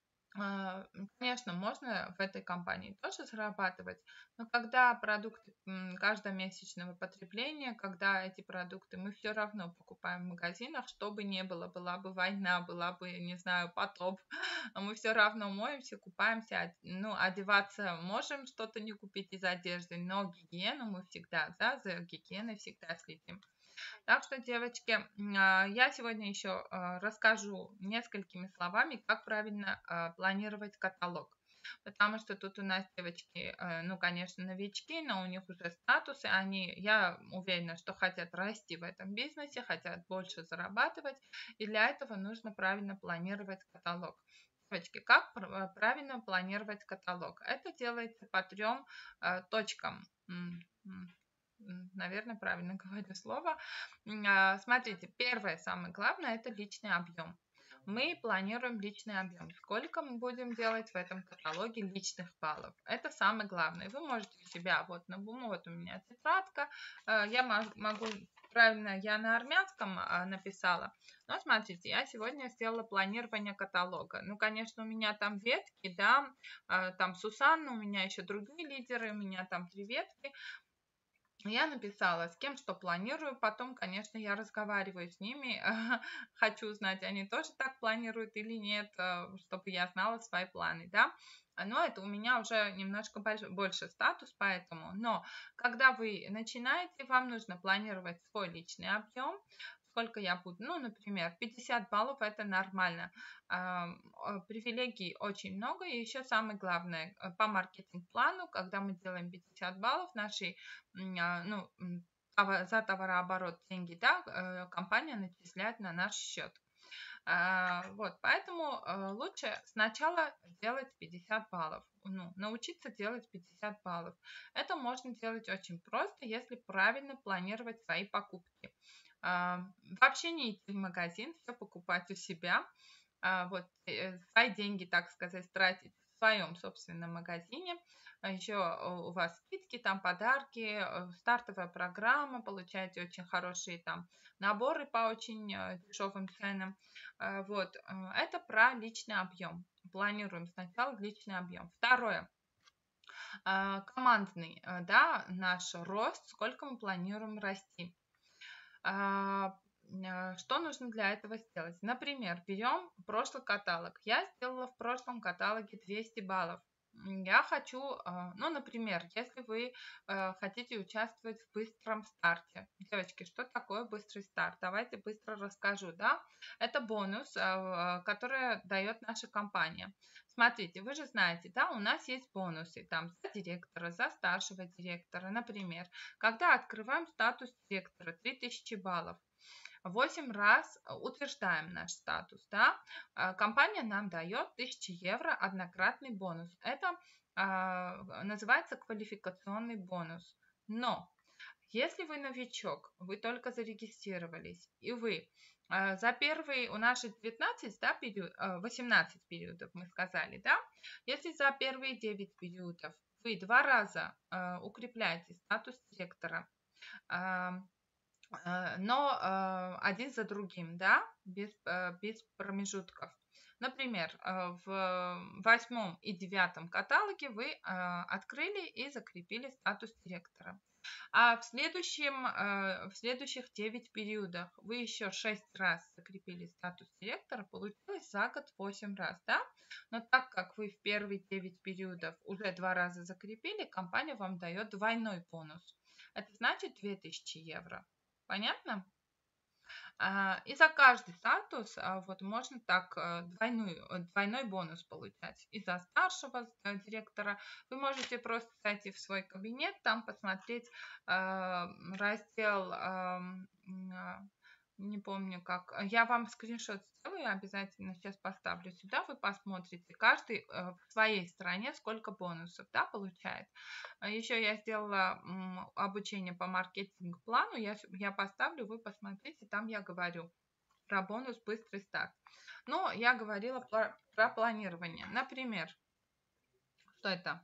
А, Конечно, можно в этой компании тоже зарабатывать, но когда продукты м, каждомесячного потребления, когда эти продукты мы все равно покупаем в магазинах, что бы ни было, была бы война, была бы, не знаю, потоп, а мы все равно моемся, купаемся, од- ну, одеваться можем, что-то не купить из одежды, но гигиену мы всегда, да, за гигиеной всегда следим. Так что, девочки, а, я сегодня еще а, расскажу несколькими словами, как правильно а, планировать каталог. Потому что тут у нас девочки, э, ну, конечно, новички, но у них уже статусы, они, я уверена, что хотят расти в этом бизнесе, хотят больше зарабатывать, и для этого нужно правильно планировать каталог. Девочки, как пр- э, правильно планировать каталог? Это делается по трем э, точкам. М, м, м, Наверное, правильно говорю слово. М, а, Смотрите, первое, самое главное, это личный объем. Мы планируем личный объем. Сколько мы будем делать в этом каталоге личных баллов? Это самое главное. Вы можете у себя вот на бумагу, вот у меня тетрадка, э, я мо- могу, правильно, я на армянском а, написала. Но смотрите, я сегодня сделала планирование каталога. Ну, конечно, у меня там ветки, да, а, там Сусанна, у меня еще другие лидеры, у меня там три ветки. Я написала, с кем что планирую, потом, конечно, я разговариваю с ними, хочу узнать, они тоже так планируют или нет, э, чтобы я знала свои планы, да. А, Но это у меня уже немножко больше, больше статус, поэтому. Но когда вы начинаете, вам нужно планировать свой личный объем, сколько я буду, ну, например, пятьдесят баллов это нормально. Ам, э, Привилегий очень много, и еще самое главное, э, по маркетинг-плану, когда мы делаем пятьдесят баллов, наши м, а, ну, м, това- за товарооборот деньги, да, э, компания начисляет на наш счет. А, Вот, поэтому э, лучше сначала делать пятьдесят баллов, ну, научиться делать пятьдесят баллов. Это можно делать очень просто, если правильно планировать свои покупки. А, Вообще не идти в магазин, все покупать у себя, а, вот, э, свои деньги, так сказать, тратить своем собственном магазине. Еще у вас скидки, там подарки, стартовая программа, получаете очень хорошие там наборы по очень дешевым ценам. Вот, это про личный объем. Планируем сначала личный объем. Второе. Командный, да, наш рост, сколько мы планируем расти. Что нужно для этого сделать? Например, берем прошлый каталог. Я сделала в прошлом каталоге двести баллов. Я хочу, ну, например, если вы хотите участвовать в быстром старте. Девочки, что такое быстрый старт? Давайте быстро расскажу, да? Это бонус, который дает наша компания. Смотрите, вы же знаете, да, у нас есть бонусы там за директора, за старшего директора, например. Когда открываем статус директора, три тысячи баллов. восемь раз утверждаем наш статус, да, компания нам дает тысячу евро однократный бонус. Это э, называется квалификационный бонус. Но если вы новичок, вы только зарегистрировались, и вы э, за первый, у нас же девятнадцать, да, период, э, восемнадцать периодов мы сказали, да, если за первые девять периодов вы два раза э, укрепляете статус директора, э, но один за другим, да, без, без промежутков. Например, в восьмом и девятом каталоге вы открыли и закрепили статус директора. А в, следующем, в следующих девять периодах вы еще шесть раз закрепили статус директора, получилось за год восемь раз, да? Но так как вы в первые девять периодов уже два раза закрепили, компания вам дает двойной бонус. Это значит две тысячи евро. Понятно? И за каждый статус вот можно так двойную, двойной бонус получать. И за старшего директора вы можете просто зайти в свой кабинет, там посмотреть раздел, не помню как. Я вам скриншот сделаю, обязательно сейчас поставлю сюда, вы посмотрите. Каждый в своей стране сколько бонусов, да, получает. Еще я сделала обучение по маркетинг-плану, я, я поставлю, вы посмотрите, там я говорю про бонус быстрый старт. Но я говорила про, про планирование. Например, что это?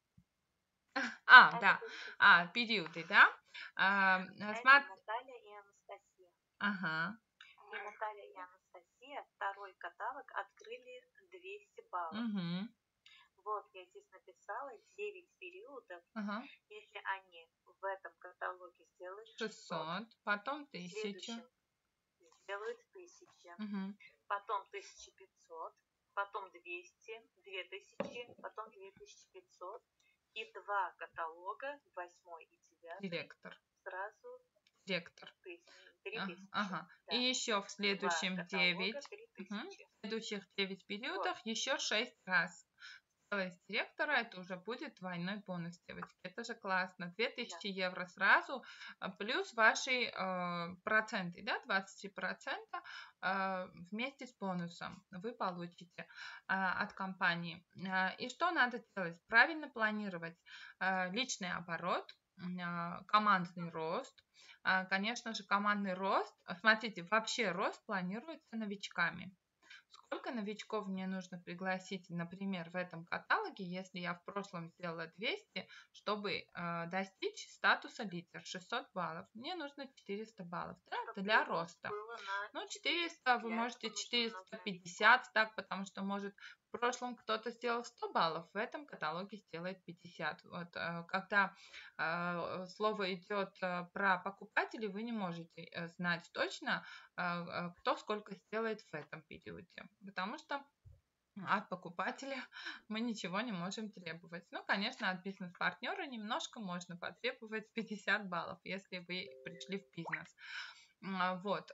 А, да, а, периоды, да? А, смотри. Наталья и Анастасия. Ага. И Наталья и Анастасия второй каталог открыли двести баллов. Угу. Вот, я здесь написала девять периодов. Ага. Если они в этом каталоге сделают шестьсот, потом тысяча. Сделают тысяча. Угу. Потом тысяча пятьсот, потом двести, две тысячи, потом две тысячи пятьсот. И два каталога, восьмой и девятый. Директор. Сразу директор. три тысячи. Ага. Да. И еще в следующем девять. Угу. В следующих девять периодах вот. Еще шесть раз. С директора это уже будет двойной бонус, девочки. Это же классно. две тысячи да. евро сразу, плюс ваши э, проценты, да, двадцать три процента э, вместе с бонусом вы получите э, от компании. Э, и что надо делать? Правильно планировать э, личный оборот, э, командный рост. Э, конечно же, командный рост. Смотрите, вообще рост планируется новичками. Сколько новичков мне нужно пригласить, например, в этом каталоге, если я в прошлом сделала двести, чтобы э, достичь статуса лидер, шестьсот баллов. Мне нужно четыреста баллов, да, это для роста. Ну, четыреста, вы можете четыреста пятьдесят, так, потому что, может, в прошлом кто-то сделал сто баллов, в этом каталоге сделает пятьдесят. Вот, э, когда э, слово идет э, про покупателей, вы не можете э, знать точно, э, кто сколько сделает в этом периоде. Потому что от покупателя мы ничего не можем требовать. Ну, конечно, от бизнес-партнера немножко можно потребовать пятьдесят баллов, если вы пришли в бизнес. Вот.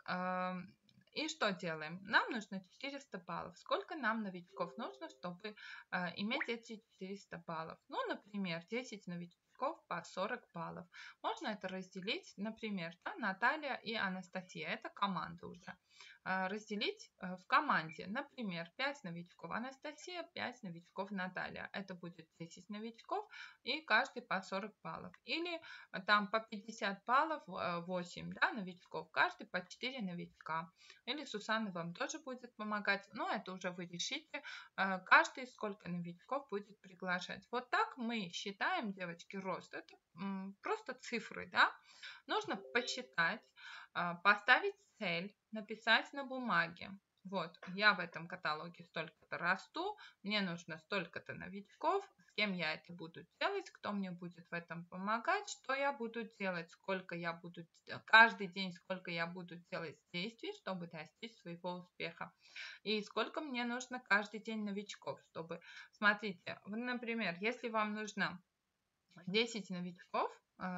И что делаем? Нам нужно четыреста баллов. Сколько нам новичков нужно, чтобы иметь эти четыреста баллов? Ну, например, десять новичков по сорок баллов. Можно это разделить, например, да, Наталья и Анастасия, это команда уже. Разделить в команде, например, пять новичков Анастасия, пять новичков Наталья. Это будет десять новичков и каждый по сорок баллов. Или там по пятьдесят баллов, восемь, да, новичков, каждый по четыре новичка. Или Сусанна вам тоже будет помогать, но это уже вы решите, каждый сколько новичков будет приглашать. Вот так мы считаем, девочки, рост. Это просто цифры, да. Нужно посчитать, поставить цель, написать на бумаге. Вот, я в этом каталоге столько-то расту, мне нужно столько-то новичков, с кем я это буду делать, кто мне будет в этом помогать, что я буду делать, сколько я буду, каждый день сколько я буду делать действий, чтобы достичь своего успеха. И сколько мне нужно каждый день новичков, чтобы, смотрите, например, если вам нужно десять новичков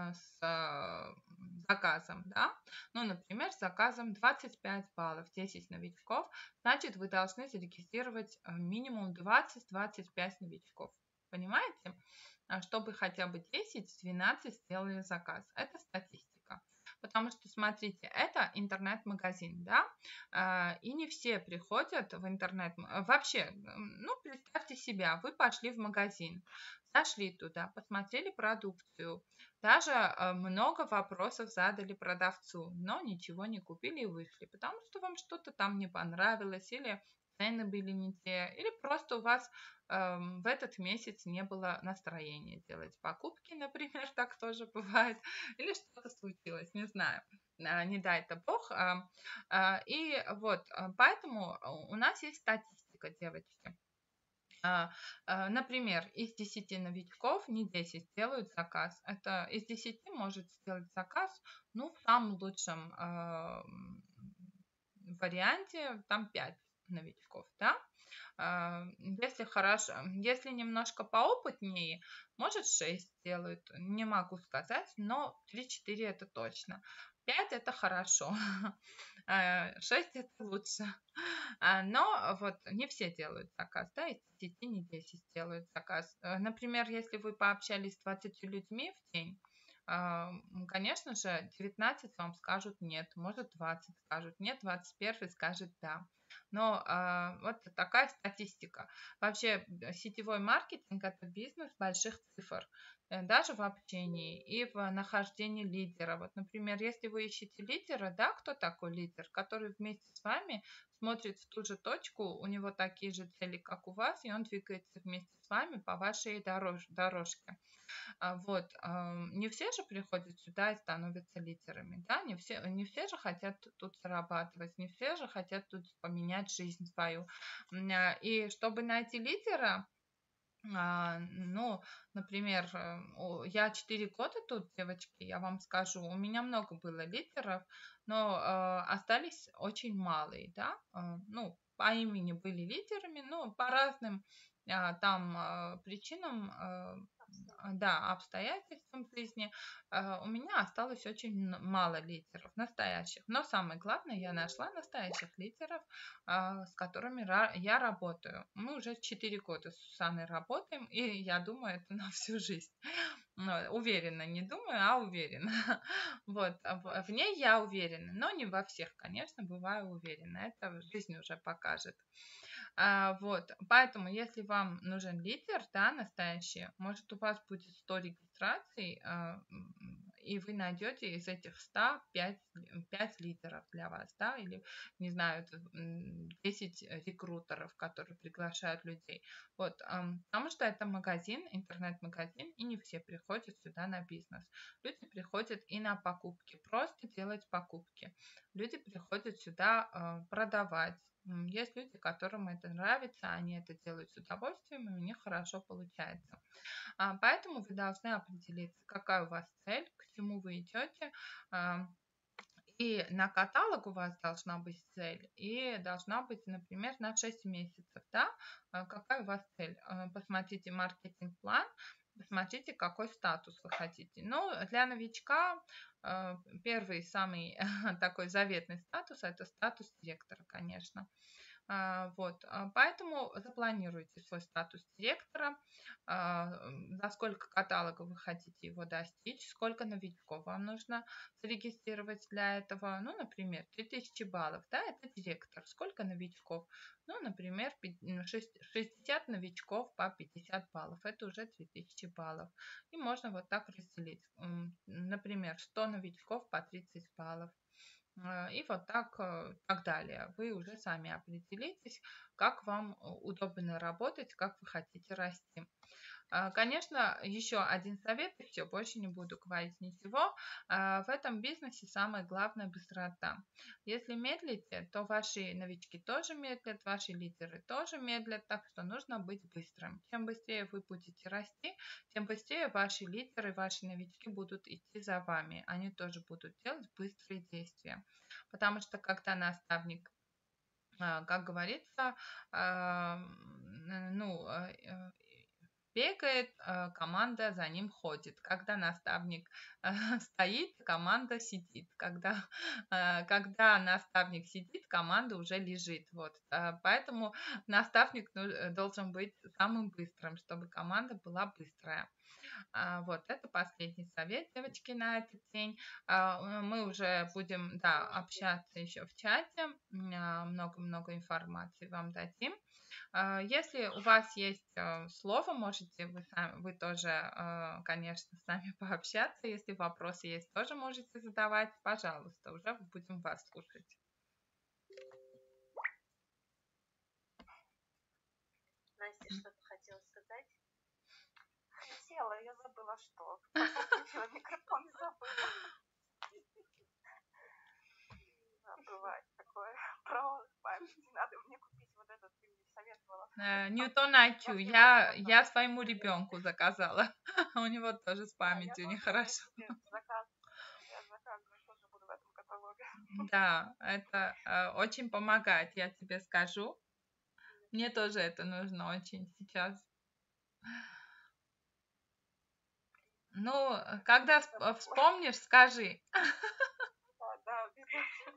с заказом, да, ну, например, с заказом двадцать пять баллов, десять новичков, значит, вы должны зарегистрировать минимум двадцать-двадцать пять новичков, понимаете, чтобы хотя бы десять-двенадцать сделали заказ, это статистика. Потому что, смотрите, это интернет-магазин, да, и не все приходят в интернет, вообще, ну, представьте себя, вы пошли в магазин, зашли туда, посмотрели продукцию, даже много вопросов задали продавцу, но ничего не купили и вышли, потому что вам что-то там не понравилось, или цены были не те, или просто у вас э, в этот месяц не было настроения делать покупки, например, так тоже бывает, или что-то случилось, не знаю, не дай это бог. Э, э, и вот, поэтому у нас есть статистика, девочки. Например, из десяти новичков не десять делают заказ. Это из десяти может сделать заказ, ну, в самом лучшем э, варианте, там пять новичков, да. Э, если хорошо, если немножко поопытнее, может шесть делают, не могу сказать, но три-четыре это точно. пять это хорошо, шесть это лучше. Но вот не все делают заказ, да, из десяти не десять делают заказ. Например, если вы пообщались с двадцатью людьми в день, конечно же, девятнадцать вам скажут нет, может двадцать скажут нет, двадцать первый скажет да. Но а, вот такая статистика. Вообще сетевой маркетинг – это бизнес больших цифр, даже в общении и в нахождении лидера. Вот, например, если вы ищете лидера, да, кто такой лидер, который вместе с вами смотрит в ту же точку, у него такие же цели, как у вас, и он двигается вместе с вами по вашей дорож- дорожке. Вот, не все же приходят сюда и становятся лидерами, да, не все, не все же хотят тут зарабатывать, не все же хотят тут поменять жизнь свою. И чтобы найти лидера, ну, например, я четыре года тут, девочки, я вам скажу, у меня много было лидеров, но остались очень малые, да, ну, по имени были лидерами, но по разным там причинам, да, обстоятельствам жизни, у меня осталось очень мало лидеров, настоящих. Но самое главное, я нашла настоящих лидеров, с которыми я работаю. Мы уже четыре года с Сусаной работаем, и я думаю, это на всю жизнь. Уверена, не думаю, а уверена. Вот, в ней я уверена, но не во всех, конечно, бываю уверена. Это жизнь уже покажет. А, вот, поэтому, если вам нужен лидер, да, настоящий, может, у вас будет сто регистраций, а, и вы найдете из этих ста пять, пять лидеров для вас, да, или, не знаю, десять рекрутеров, которые приглашают людей. Вот, а, потому что это магазин, интернет-магазин, и не все приходят сюда на бизнес. Люди приходят и на покупки, просто делать покупки. Люди приходят сюда а, продавать. Есть люди, которым это нравится, они это делают с удовольствием, и у них хорошо получается. А, поэтому вы должны определиться, какая у вас цель, к чему вы идете. А, и на каталог у вас должна быть цель, и должна быть, например, на шесть месяцев, да, а, какая у вас цель. А, посмотрите маркетинг-план, посмотрите, какой статус вы хотите. Ну, для новичка первый, самый такой заветный статус – это статус директора, конечно. А, Вот, а, поэтому запланируйте свой статус директора, а, м, за сколько каталогов вы хотите его достичь, сколько новичков вам нужно зарегистрировать для этого. Ну, например, три тысячи баллов, да, это директор. Сколько новичков? Ну, например, пи- м, шесть- шестьдесят новичков по пятьдесят баллов, это уже три тысячи баллов. И можно вот так разделить. М, Например, сто новичков по тридцать баллов. Э, И вот так, э, так далее. Вы уже сами определитесь, как вам э, удобно работать, как вы хотите расти. А, Конечно, еще один совет, и все, больше не буду говорить ничего. А, В этом бизнесе самое главное– быстрота. Если медлите, то ваши новички тоже медлят, ваши лидеры тоже медлят, так что нужно быть быстрым. Чем быстрее вы будете расти, тем быстрее ваши лидеры, ваши новички будут идти за вами. Они тоже будут делать быстрые действия. Потому что когда наставник, а, как говорится, а, м, ну, э, э, бегает, э, команда за ним ходит. Когда наставник э, стоит, команда сидит. Когда, э, когда наставник сидит, команда уже лежит. Вот. Э, Поэтому наставник ну, э, должен быть самым быстрым, чтобы команда была быстрая. А, Вот, это последний совет, девочки, на этот день. А, э, Мы уже будем, да, общаться еще в чате. М, а, Много-много информации вам дадим. А, Если у вас есть э, слово, можете вы, сами, вы тоже, э, конечно, с нами пообщаться. Если вопросы есть, тоже можете задавать. Пожалуйста, уже будем вас слушать. Настя, что-то хотела сказать? Хотела, я забыла что. Потом включила микрофон и забыла. Да, бывает такое. Право памяти. Надо мне купить вот этот, ты мне советовала. Э, Ньютон Я ай кью. все Я, время я своему ребенку заказала. У него тоже с Да, я памятью тоже нехорошо. себе заказываю. Я заказываю, тоже буду в этом каталоге. Да, это э, очень помогает, я тебе скажу. Мне тоже это нужно очень сейчас. Ну, э, когда сп- э, вспомнишь, скажи. Да, да, обязательно.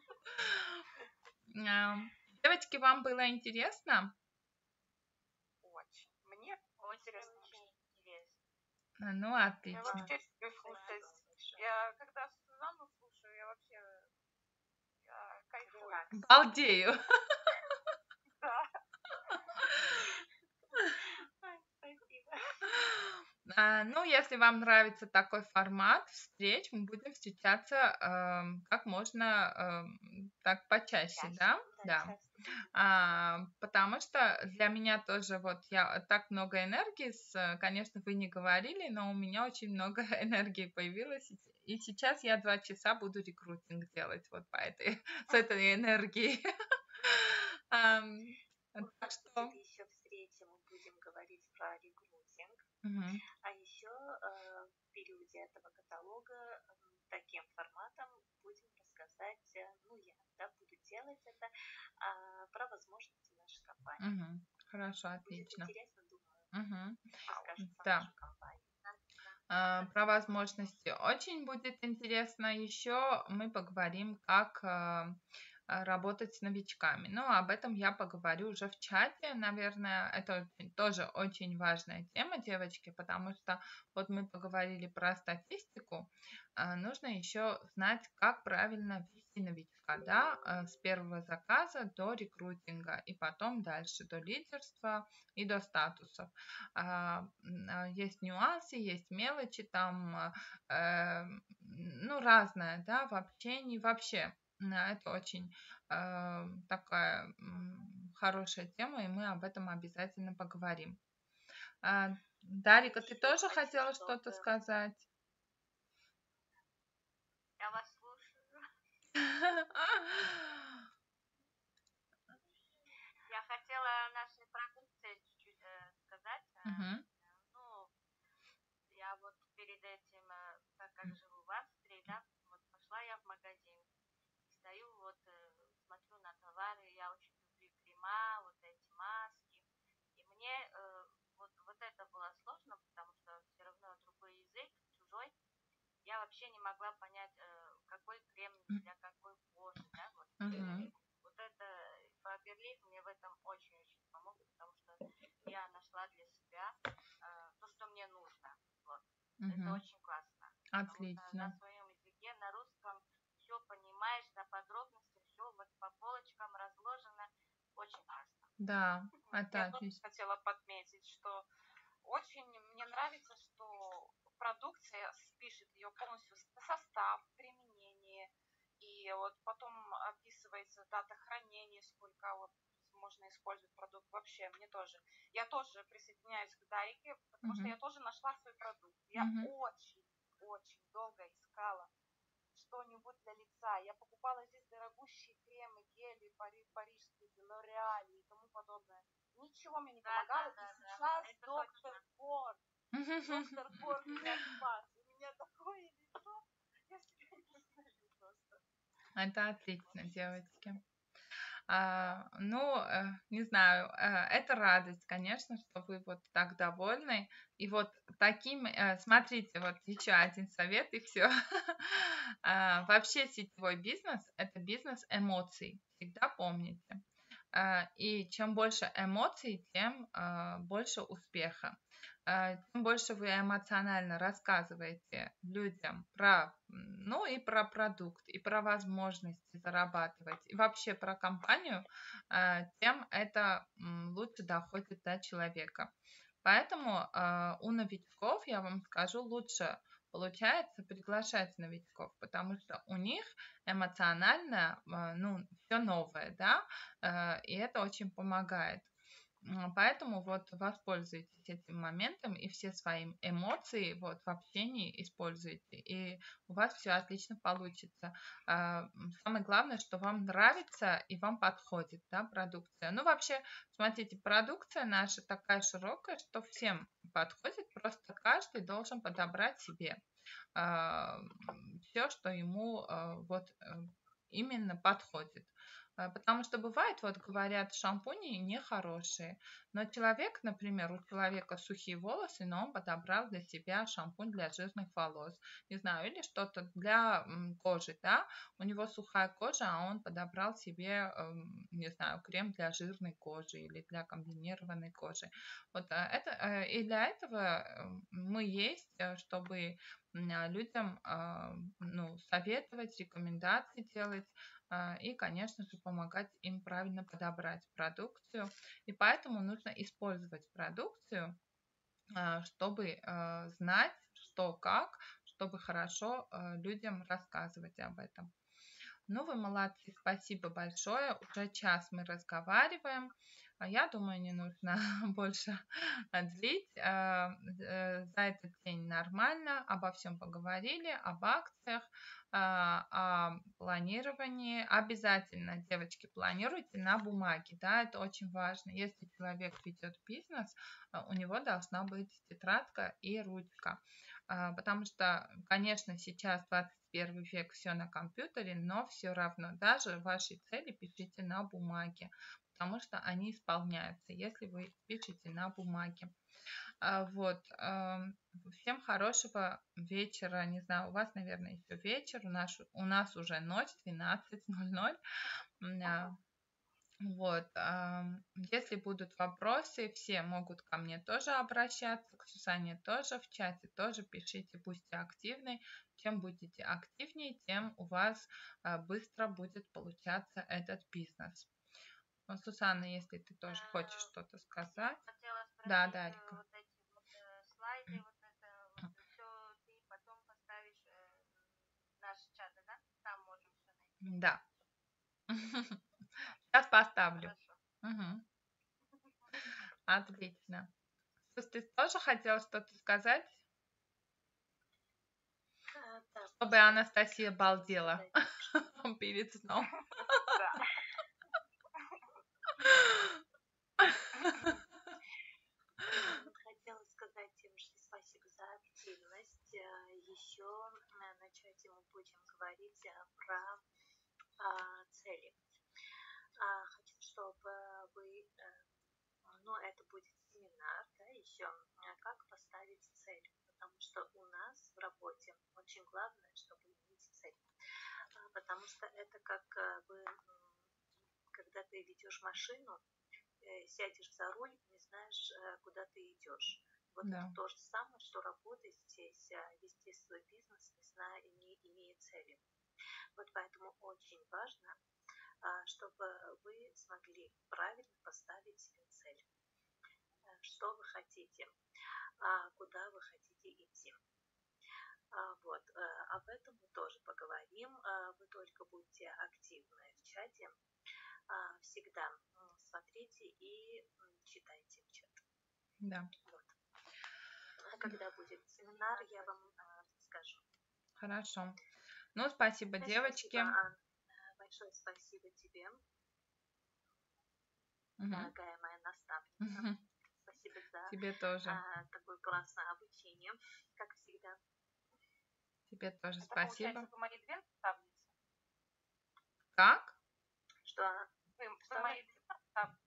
Ам, Девочки, вам было интересно? Очень. Мне Очень, интересно. очень интересно. А, Ну, Я отлично. вообще себе слушать. Я когда Сузанну слушаю, я вообще я кайфую. Релакс. Балдею. Да. Ой, спасибо. А, Ну, если вам нравится такой формат встреч, мы будем встречаться эм, как можно эм, так почаще, Чаще. да? Да, Да. часто будем. А, потому что для меня тоже вот я так много энергии, с, э, конечно, вы не говорили, но у меня очень много энергии появилось, и и сейчас я два часа буду рекрутинг делать вот по этой, с этой энергией. Ам, У Так нас что, будет еще встреча, мы будем говорить про рекрутинг. мгм, А еще э, в периоде этого каталога э, таким форматом будем рассказать, э, ну я да, буду делать это, а, про возможности нашей компании. мгм. Хорошо, Будет отлично. интересно, думаю, Мгм. расскажет про Да. нашу компанию. А, Про возможности очень будет интересно. Еще мы поговорим, как а, а, работать с новичками. Но об этом я поговорю уже в чате. Наверное, это очень- тоже очень важная тема, девочки, потому что вот мы поговорили про статистику. а, Нужно еще знать, как правильно вести новичка, да, а, с первого заказа до рекрутинга и потом дальше до лидерства и до статусов. А, м, а, Есть нюансы, есть мелочи там, а, э, ну, разное, да, в общении вообще. м, Это очень э, такая м, хорошая тема, и мы об этом обязательно поговорим. А, Дарика, ты Еще тоже хочу хотела что-то что-то. сказать? Я вас слушаю. Я хотела о нашей продукции чуть-чуть э, сказать. э, Мгм, Ну, я вот перед этим, э, так как живу в Австрии, да, вот пошла я в магазин. Стою, вот э, смотрю на товары, я очень люблю крема, вот эти маски. И мне э, вот, вот это было сложно, потому что все равно другой язык, чужой. Я вообще не могла понять, э, какой крем для какой кожи, да, вот. мгм, Вот это Фаберлик мне в этом Это Мгм. очень классно. Потому что на Отлично. своем языке, на русском, все понимаешь, до подробностей, все вот по полочкам разложено. Очень классно. Да, это Я тоже отлично. хотела подметить, что очень мне нравится, что продукция пишет ее полностью состав, применение, и вот потом описывается дата хранения, сколько вот можно использовать продукт вообще. Мне тоже. Я тоже присоединяюсь к Дарике, потому что Мгм. я тоже нашла свой продукт. Я Мгм. очень, очень долго искала что-нибудь для лица. Я покупала здесь дорогущие кремы, гели, пари, парижские, Лореали и тому подобное. Ничего мне не Да, да, помогало, и да, да. сейчас Это доктор точно. Корн, доктор Корн меня спас. У меня такое лицо, я себя не узнаю просто. Это отлично, девочки. А, ну, э, не знаю, э, это радость, конечно, что вы вот так довольны. И вот таким, э, смотрите, вот еще один совет и все. Вообще сетевой бизнес– это бизнес эмоций, всегда помните. А, И чем больше эмоций, тем а, больше успеха. А, Тем больше вы эмоционально рассказываете людям про, м, ну и про продукт, и про возможности зарабатывать, и вообще про компанию, а, тем это м, лучше доходит до человека. Поэтому а, у новичков, я вам скажу, лучше получается приглашать новичков, потому что у них эмоционально, а, ну, все новое, да, э, и это очень помогает. М, Поэтому вот воспользуйтесь этим моментом и все свои эмоции вот в общении используйте, и у вас все отлично получится. А, м, Самое главное, что вам нравится и вам подходит, да, продукция. Ну, вообще, смотрите, продукция наша такая широкая, что всем подходит, просто каждый должен подобрать себе все, что ему а, вот э, именно подходит. А, Потому что бывает, вот говорят, шампуни нехорошие, но человек, например, у человека сухие волосы, но он подобрал для себя шампунь для жирных волос, не знаю, или что-то для м, кожи, да, у него сухая кожа, а он подобрал себе, эм, не знаю, крем для жирной кожи или для комбинированной кожи. Вот а, это, э, и для этого э, мы есть, э, чтобы м, а, людям а, ну, советовать, рекомендации делать а, и, конечно же, помогать им правильно подобрать продукцию. И поэтому нужно использовать продукцию, а, чтобы а, знать, что как, чтобы хорошо а, людям рассказывать об этом. Ну, вы молодцы, спасибо большое. Уже час мы разговариваем. А Я думаю, не нужно больше длить. А, э, За этот день нормально. Обо всем поговорили, об акциях, а, о планировании. Обязательно, девочки, планируйте на бумаге. Да, это очень важно. Если человек ведет бизнес, а, у него должна быть тетрадка и ручка. А, Потому что, конечно, сейчас двадцать первый век все на компьютере, но все равно даже ваши цели пишите на бумаге, потому что они исполняются, если вы пишете на бумаге. А, Вот. ам, Всем хорошего вечера. Не знаю, у вас, наверное, еще вечер. У нас, у нас уже ночь, двенадцать ноль ноль. М, а, вот, ам, если будут вопросы, все могут ко мне тоже обращаться, к Сусане тоже, в чате тоже пишите, будьте активны. Чем будете активнее, тем у вас а, быстро будет получаться этот бизнес. Ну, Сусанна, если ты тоже хочешь Э, что-то сказать. Хотела Да, спросить, э, Дарика. вот эти вот э, слайды, вот это вот все ты потом поставишь э, в наш чат, да? Там можем все найти. Да, Хорошо, сейчас поставлю. хорошо. Мгм. Отлично. Сус, ты тоже хотела что-то сказать, А, да, чтобы просто Анастасия хотела балдела сказать тем, что перед сном? Да. м, хотела сказать тем, что спасибо за активность. А, Еще э, на чате мы будем говорить а, про а, цели. А, Хочу, чтобы вы, э, ну, это будет семинар, да, еще, а, как поставить цель, потому что у нас в работе очень главное, чтобы иметь цель. А, потому что это как э, бы, м, когда ты ведешь машину, э, сядешь за руль, не знаешь, э, куда ты идешь. Вот Да. это то же самое, что работать здесь, а, вести свой бизнес, не знаю, не имея цели. Вот поэтому очень важно, а, чтобы вы смогли правильно поставить себе цель. А, Что вы хотите, а, куда вы хотите идти. А, Вот, э, об этом мы тоже поговорим. А, Вы только будьте активны в чате. А, Всегда м, смотрите и м, читайте в чат. Да. Вот. А когда будет семинар, я вам а, расскажу. Хорошо. Ну, спасибо, Э, девочки. Спасибо, Ан. Э, Большое спасибо тебе, Мгм. дорогая моя наставница. Мгм. Спасибо за Тебе тоже. а, такое классное обучение, как всегда. Тебе тоже Это получается, спасибо. вы мои две наставницы? Как? Что, Вы, вы что вы? мои две наставницы?